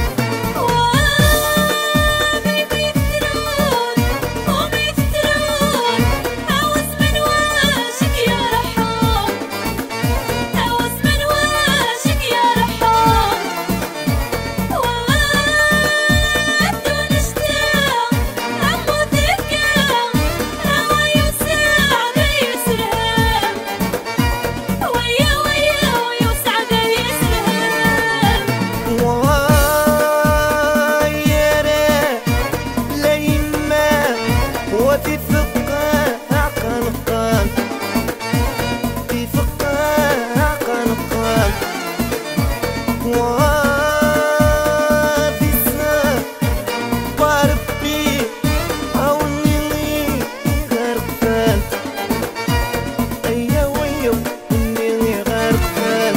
وفي فقه عقل قال في فقه عقل قال وفي سر بربي عوني غرفت ايا ويا اني غرفت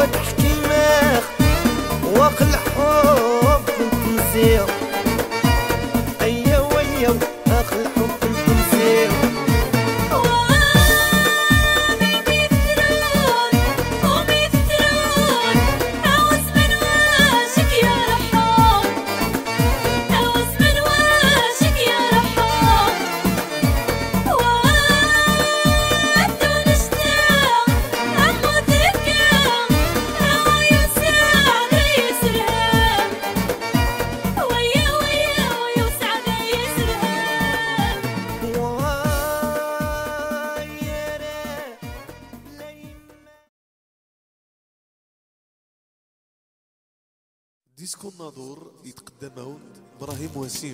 وتحكي ماخ واقل الحب نسيو ايا ويا اخ الحب نسيو ديسكو الناظور يتقدمه ابراهيم وسيم.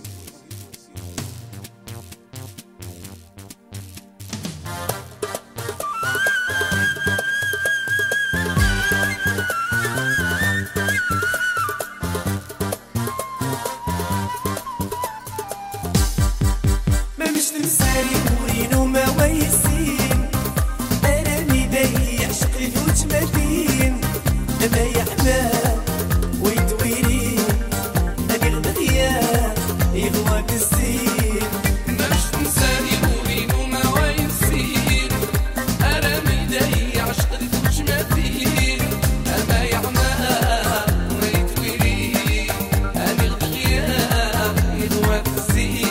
ما مش تمسالي مورين وما ويسين انا مضيع شقلي فوت مدين اما يعمى ويدويرين انا الغدية يغواك الزين ما مش تمسالي مورين وما ويسين انا مضيع شقلي فوت مدين اما يعمى ويدويرين انا الغدية يغواك الزين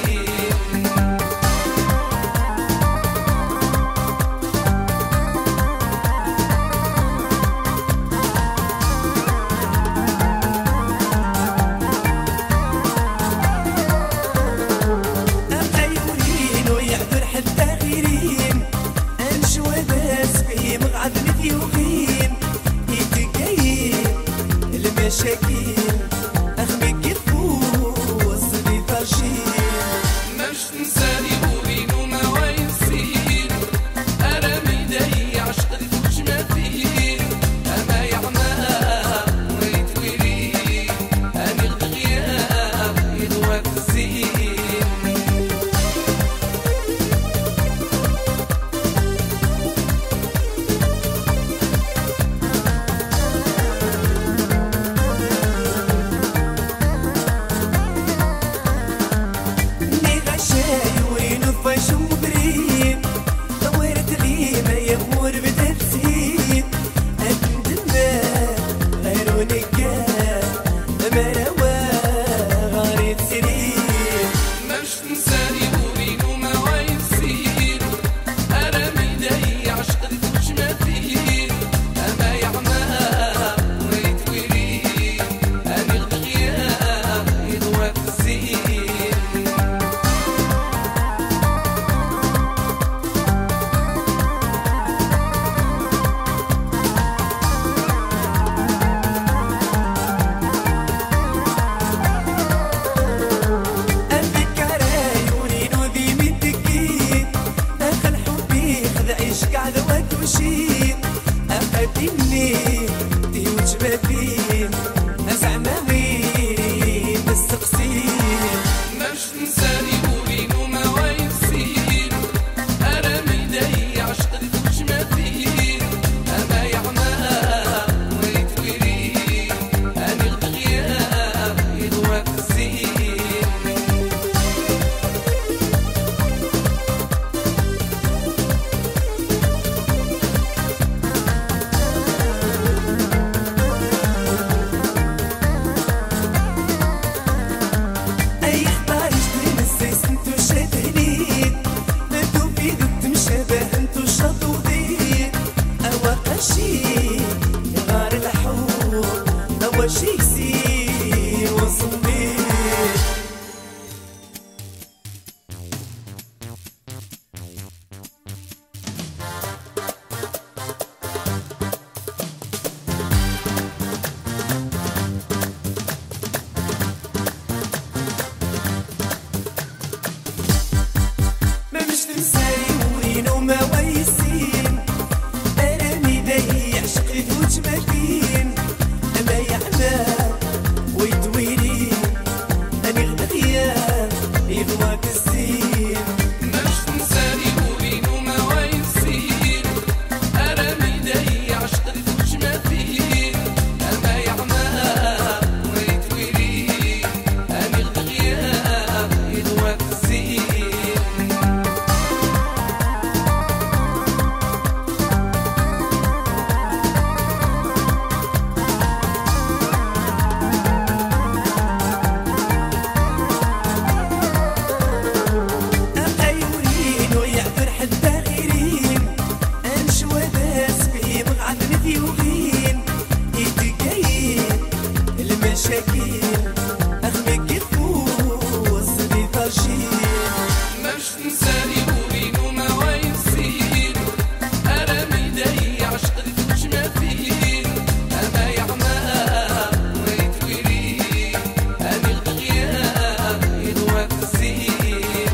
مشاكل اخبيك يفوز لي ترجيل ما مش تنسالي مورين وما وينسين انا مضيع شقلي فوت مدين اما يعمى ويتويرين انا الغياب يدوى الزين شقلي فوت مدين اما يعمى المشاكل أخبك يفوز دي ترجيل مش تنساني ورين وما وينسين أرامي داي عشق الفوج ما فين أما يعمى ويتويري أني الغياب يغوى في الزين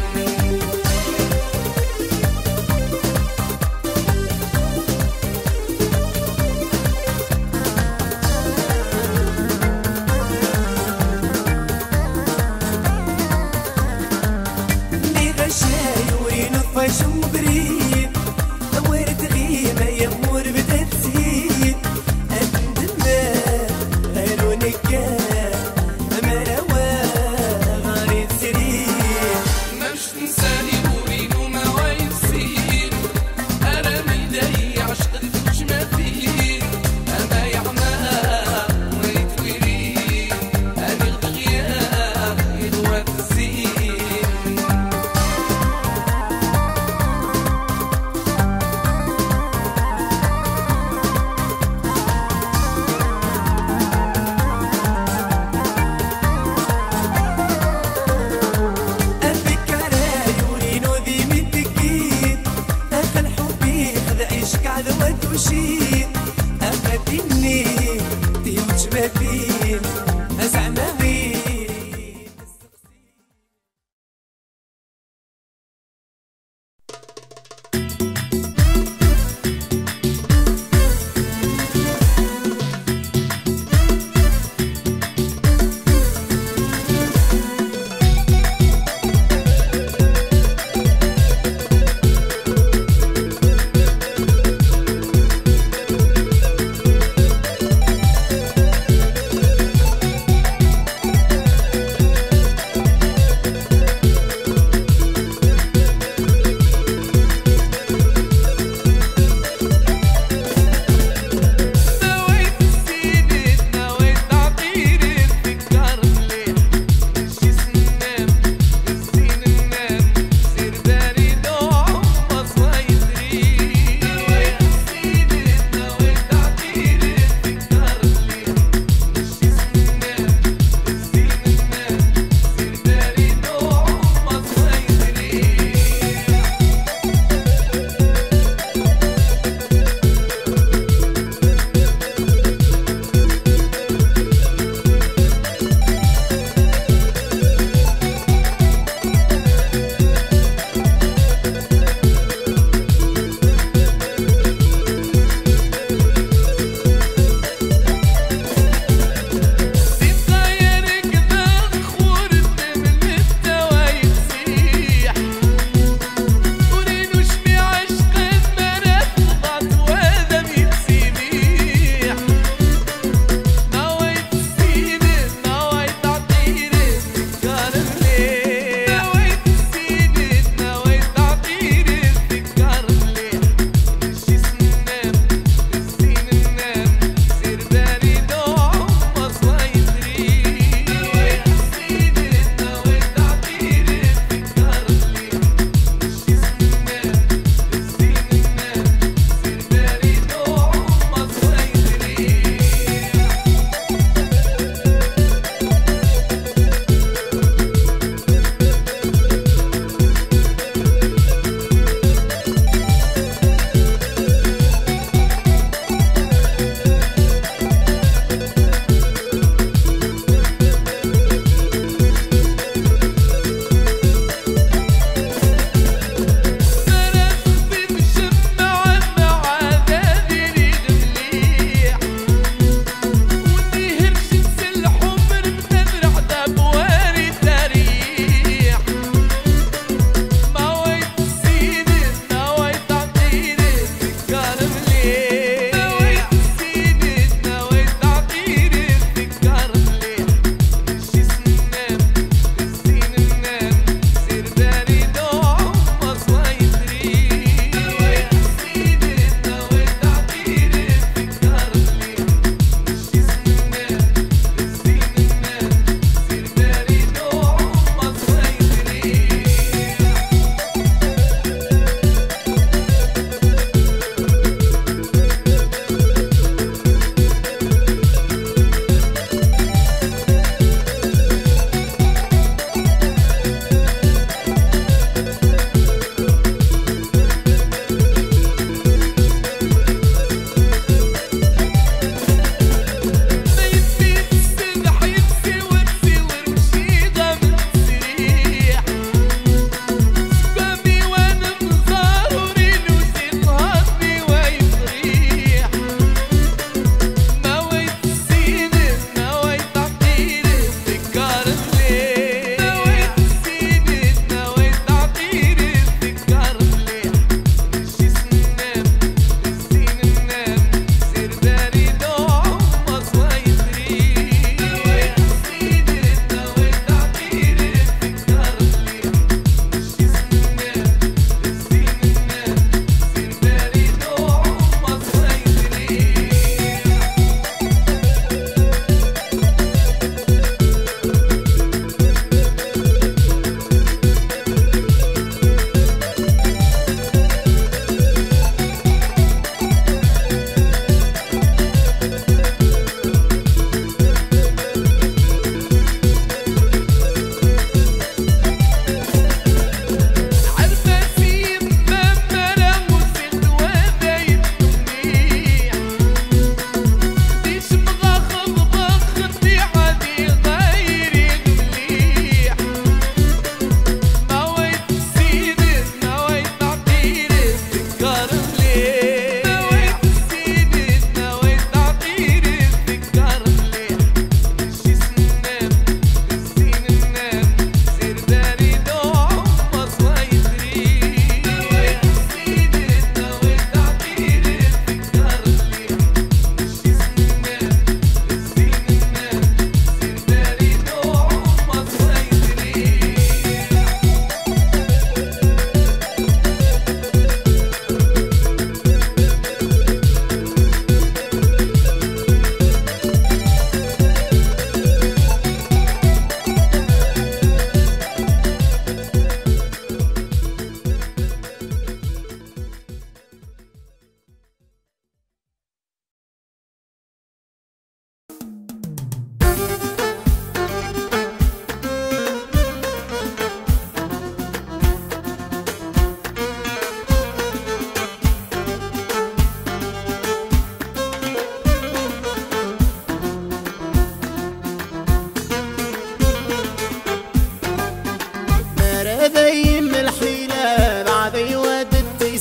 فاشم بريد دورت غيمة يمور بدأت تزيد أندمى غيرو نكا أما روا غاري تسريد مش تنساني ورين وما وينسين أرامي داي عشق الفوج ما فين أما يعمى ويتويري أني الغياب يغوى في الزين وشيت أخدني تيوش ما فين أزعنا غير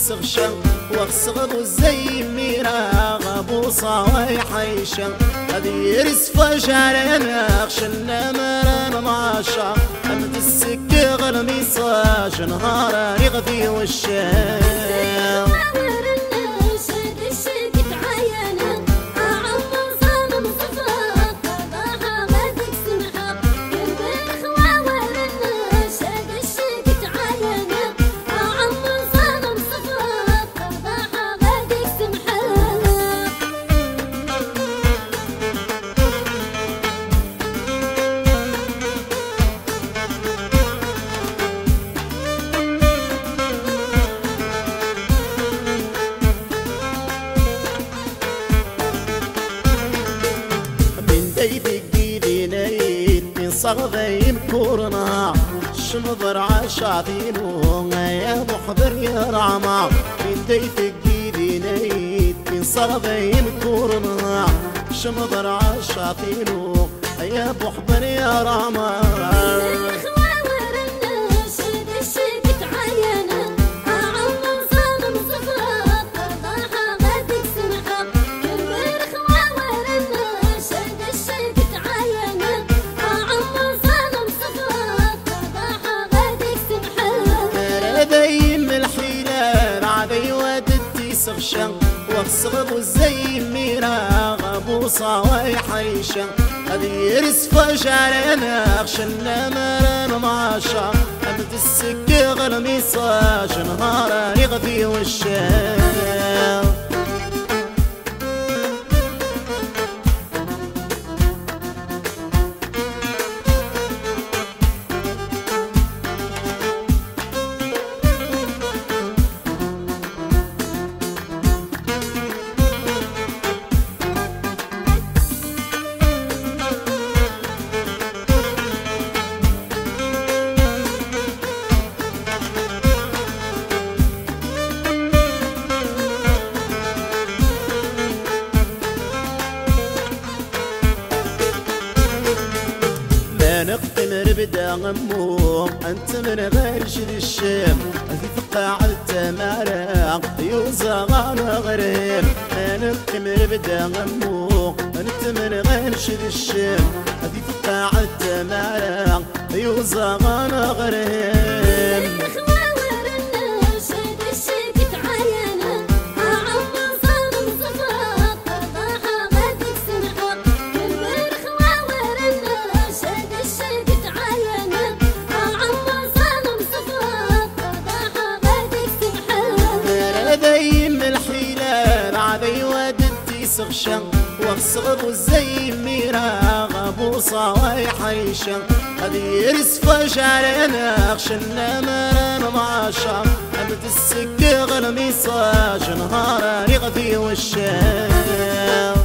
سغشا وغصغب الزي ميرا غابو صاوي حيشا هذي يرس فجعلنا خشنا مران معاشا أمد السكة غلمي صاج نهارا يغذي والشام صغبي مكورنا شمضر عشاطينو يا محضر يا رعما من ديتك جيدي نيت من صغبي مكورنا شمضر عشاطينو يا محضر يا رعما سغشا وغصغب الزي ميرا غابو صاوي حيشا هذي يرس فجعلنا خشنا مران معاشا أمد السكة غلمي صاج نهارا يغذي والشام نقتمر بدا غمو انت من غير شد الشام هذي فقاع التمارق يوزا غانا غريب نقتمر بدا غمو انت من غير شد الشام هذي فقاع التمارق يوزا غانا غريب سغشا وغصغب الزي ميرا غابو صاوي حيشا هذي يرس فجعلنا خشنا مران معاشا أمد السكة غلمي صاج نهارا يغذي والشام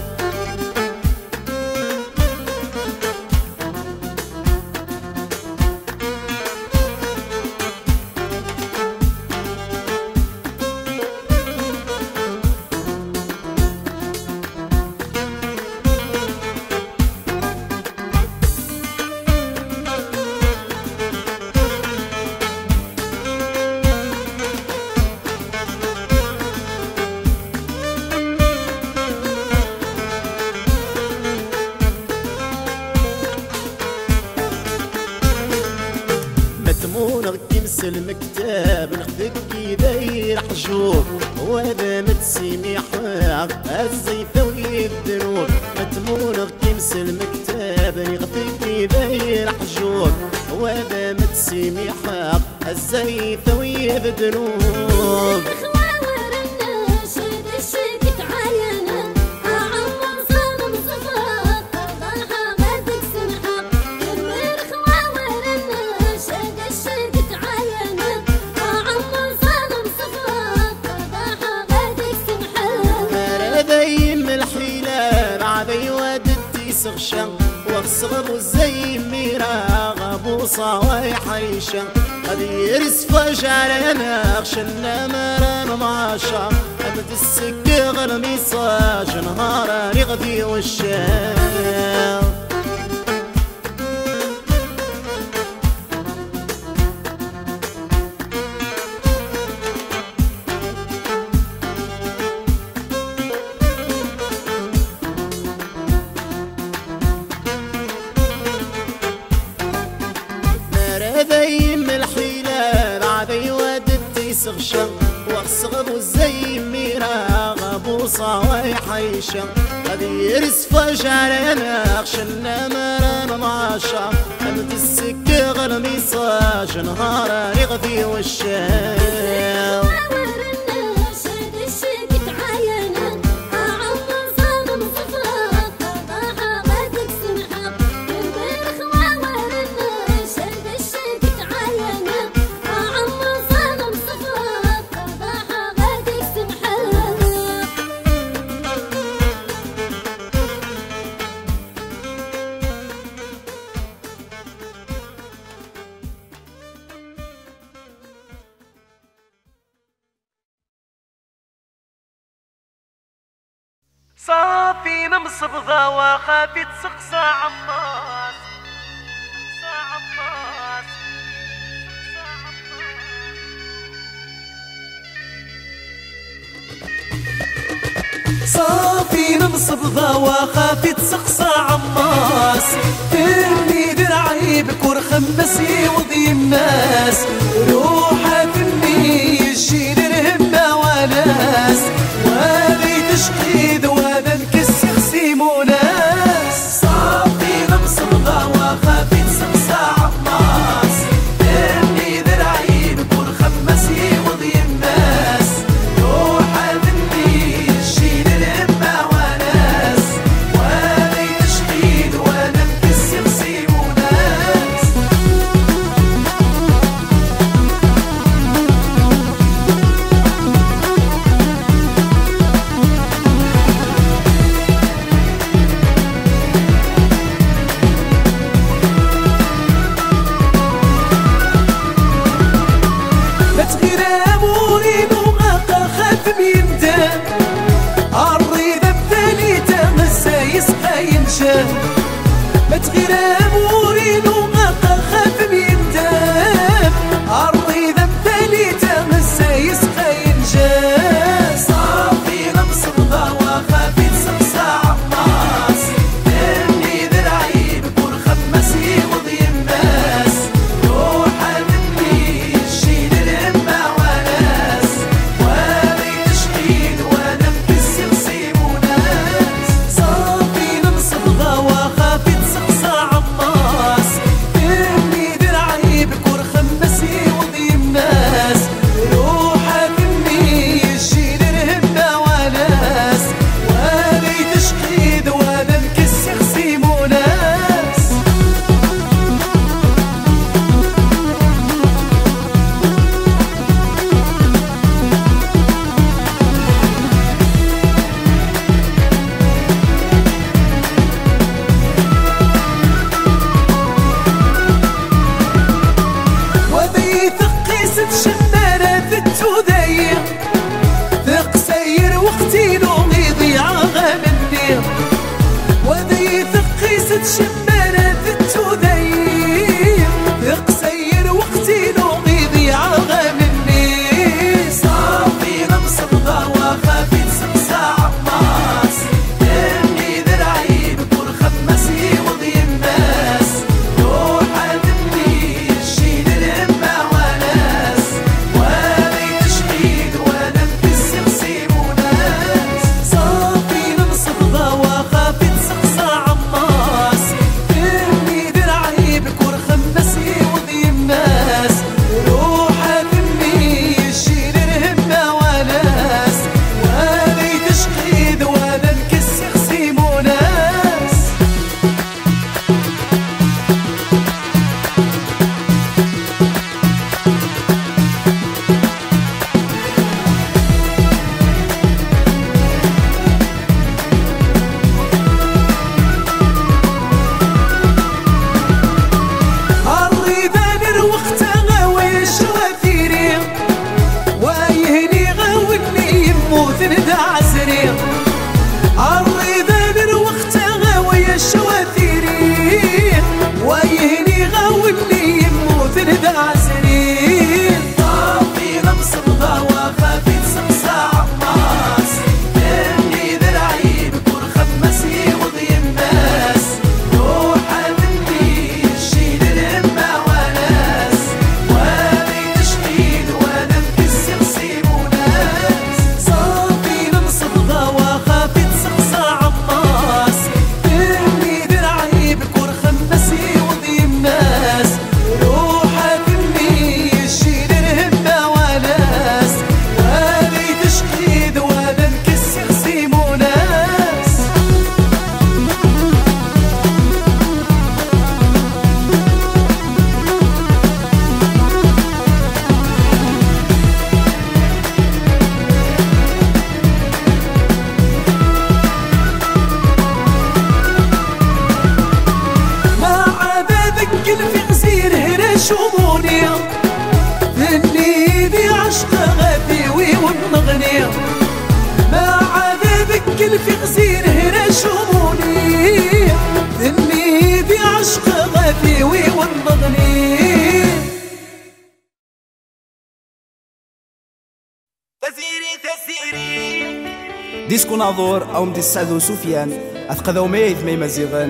تمس المكتاب نخدك يدير حجور وهذا متسيمي حاق الزيفة والذنوب متمونغ تمس المكتاب نخدك يدير حجور وهذا متسيمي حاق الزيفة والذنوب سغشا وغصغب الزي ميرا غابو صاوي حيشا هذي يرس فجعلنا خشنا مران معاشا أمد السكة غلمي صاج نهارا يغذي والشام سغشا وغصغب وزي ميرا غابو صاوي حيشا غادي يرس فجعلنا خشنا مران معاشا أمد السكة غالميصاج نهار يغذي والشام صافي نمصبضة وخافي تسقسى عماس عماس صافي نمصبضة وخافي تسقسى عماس ترمي درعي بكور خمسي وضي الناس روحها تمي يجين الهمة وناس وهذي تشقيد وهذا نكسي خسيمو ناس صافي نمصبضة وخافي تسقسى عماس ترمي درعي بكور خمسي وضي الناس روحها تمي يجين الهمة وناس وهذي تشقيد وهذا نكسي خسيمو ناس ما تغير اموري نوقع خاف من دام عرضي ذا مثالي تمسى يسقى ينجاب صافي نمصبضة وخافي تسقسى عماس ترمي ذراعي بكور خمسي وضي الناس روحها مني يشيل الهمة وناس وهذي تشقيد وانا مكسي خصيم وناس صافي نمصبضة وخافي تسقسى عماس ترمي ذراعي بكور خمسي وضي الناس روحها مني يشيل الهمة وناس وهذي تشقيد وانا مكسي خصيم وناس وذي ثقيس تشمانة التودية ثق سير وقتي لو يضيع مني وذي ثقيس تشمانة التودية ثق سير وقتي لو يضيع مني صافي نمصبضة وخافي تسقسى عماس ترمي ذراعي بكور خمسي وضي الناس روحها مني يشيل الهمة وناس وهذي تشقيد وانا مكسي خصيم وناس صافي نمصبضة وخافي تسقسى عماس شموني ذني ذي عشق غفيوي ونغني ما عذابك الفي غزير هنا شموني ذني ذي عشق غفيوي ونغني تسيري تسيري ديسكو ناظور او مدي السعد سفيان اثقذا وميث ميما زيغان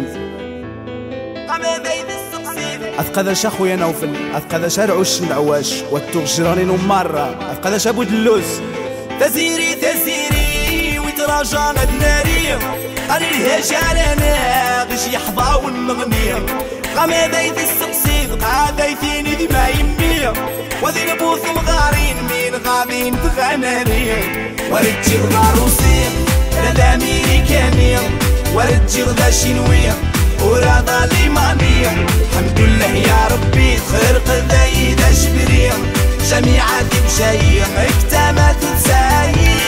اثقذا شاخويا نوفل اثقذا شارع الشنعواش والتغجراني نمارة اثقذا شابو دلوز تسيري تسيري ويتراجعنا دناري أنا الهاش علينا غش يحظى والمغني قام ذايت السقسيق عاديتيني دي ما يمي وذي نبوث مغارين مين غادين تغناني ورجي غدا روسي رادا أمريكاني ورجي غدا شينوي ورادا ليماني الحمد لله يا ربي خرق ذايد أشبري جميعاتي بشاي اكتمت تسايي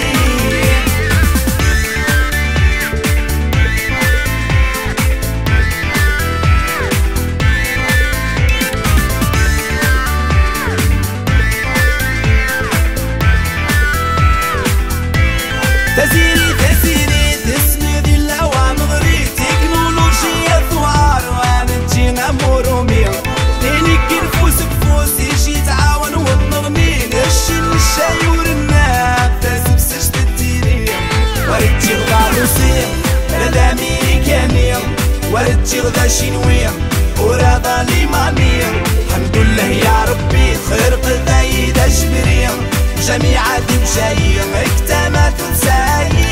تسيري تسيري تسني ذي الأوامر تكنولوجيا ثوار وانا تجينا مرومي ليني كنفوس بفوس يجي تعاون ونغني نشي الشاي ورنا تاسب سجد التيري ورجي غدا روسي رادا أمريكاني ورجي غدا شينوي ورادا ليماني الحمد لله يا ربي خرق ذايد أجبري جميعاتي بشاي اكتمت تسايي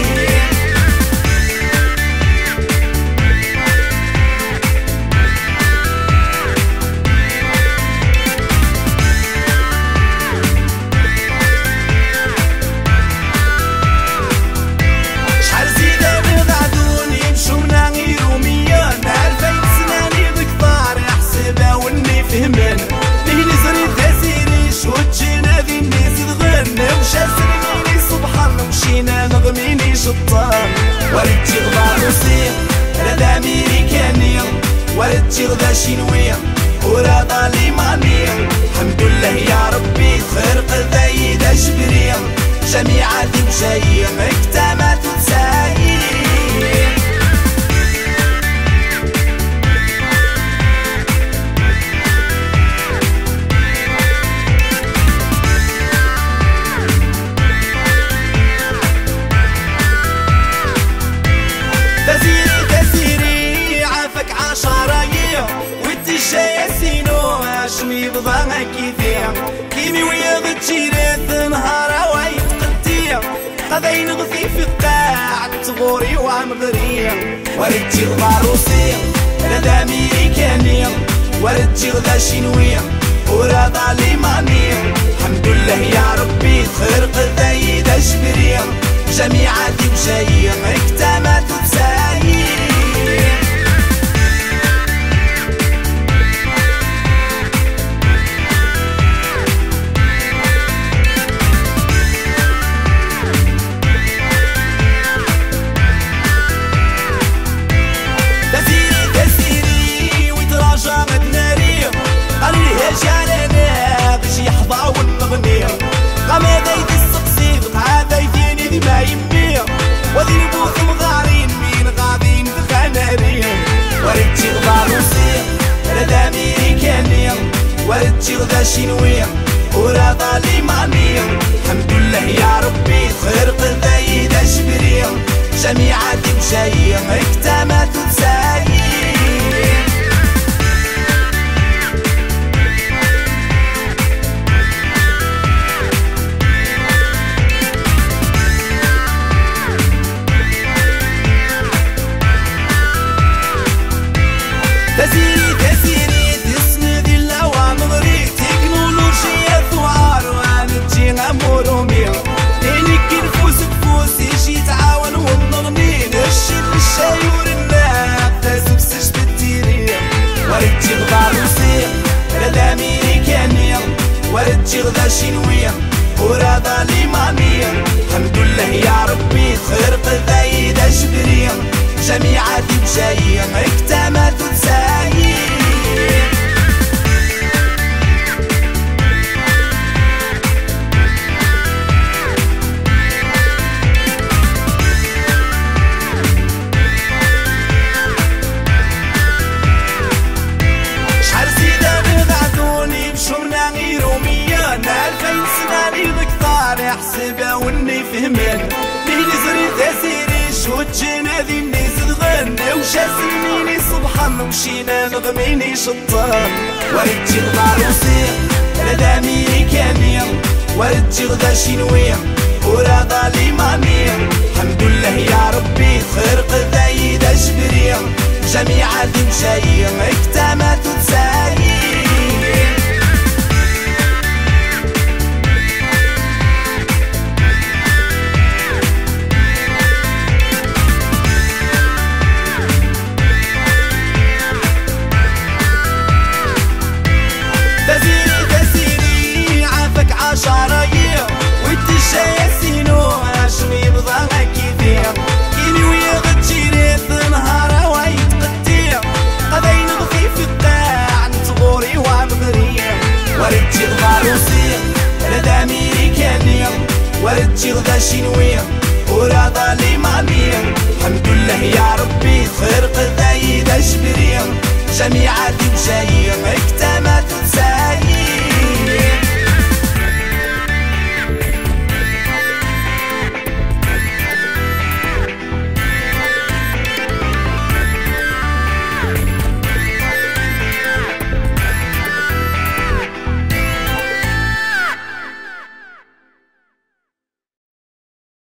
شحال زيدا بغدادون يمشو منا غيرو مية ألفين سناني بكبار يحسبها وني فهمن ليه نزري تسيري شو تجينا ذي الناس تغنى وشا سلميني سبحان مشينا نغميني شطان ورجي غدا روسي رادا أمريكاني ورجي غدا شينوي ورادا ليماني الحمد لله يا ربي خرق ذايد أجبري جميعاتي بشاي اكتمت تسايي تسيري تسيري عافك عشرايا والتجايا سينو عشمي بضانا كيفيا كيمي ويا غتشيرات نهارا ويتقديا غدا ينغفي في القاع تغوري وعمغريا ورجي غدا روسي رادا أمريكاني ورجي غدا شينوي ورادا ليماني الحمد لله يا ربي خرق ذايد أجبري جميعاتي بشاي اكتمت تسايي تسيري تسيري ويتراجع دناري أنا الهاش علينا باش يحظى والمغني قام ذايت السقسيق عاديتيني ذي ما يمي وذي نبوث مغارين مين غادين تخناري ورجي غدا روسي رادا أمريكاني ورجي غدا شينوي ورادا ليماني الحمد لله يا ربي خرق ذايد أجبري جميعاتي بشاي اكتمت تسايي تسيري تسيري تسني ذي الأوامر تكنولوجيا ثوار وانا تجينا مرومي ليني كنفوس بفوس يجي تعاون ونغني نشي الشاي ورنا تاسب سجد التيري ورجي غدا روسي رادا أمريكاني ورجي غدا شينوي ورادا ليماني الحمد لله يا ربي خرق ذايد أجبري جميعاتي بشاي اكتمت تسايي شاسميني صبحا ومشينا نغميني شطان وردتي غدا روسيا لا امريكانية وردتي غدا شينوية وراضا ليمانية الحمد لله يا ربي خير قذايدة جبرية جميع ذي مشاية اكتمات وتسايي عشرايا ويتشا ياسينو عشمي بضاها كيفيا كيني ويا غتجيني في نهار ويتقديا قضاين نبغي في القاع نتغوري وعمغريا وردتي غدا روسيا لا امريكانية وردتي غدا شينوية وراضا ليمانية الحمد لله يا ربي خير قضايدة جبرية جميع ذي مشاية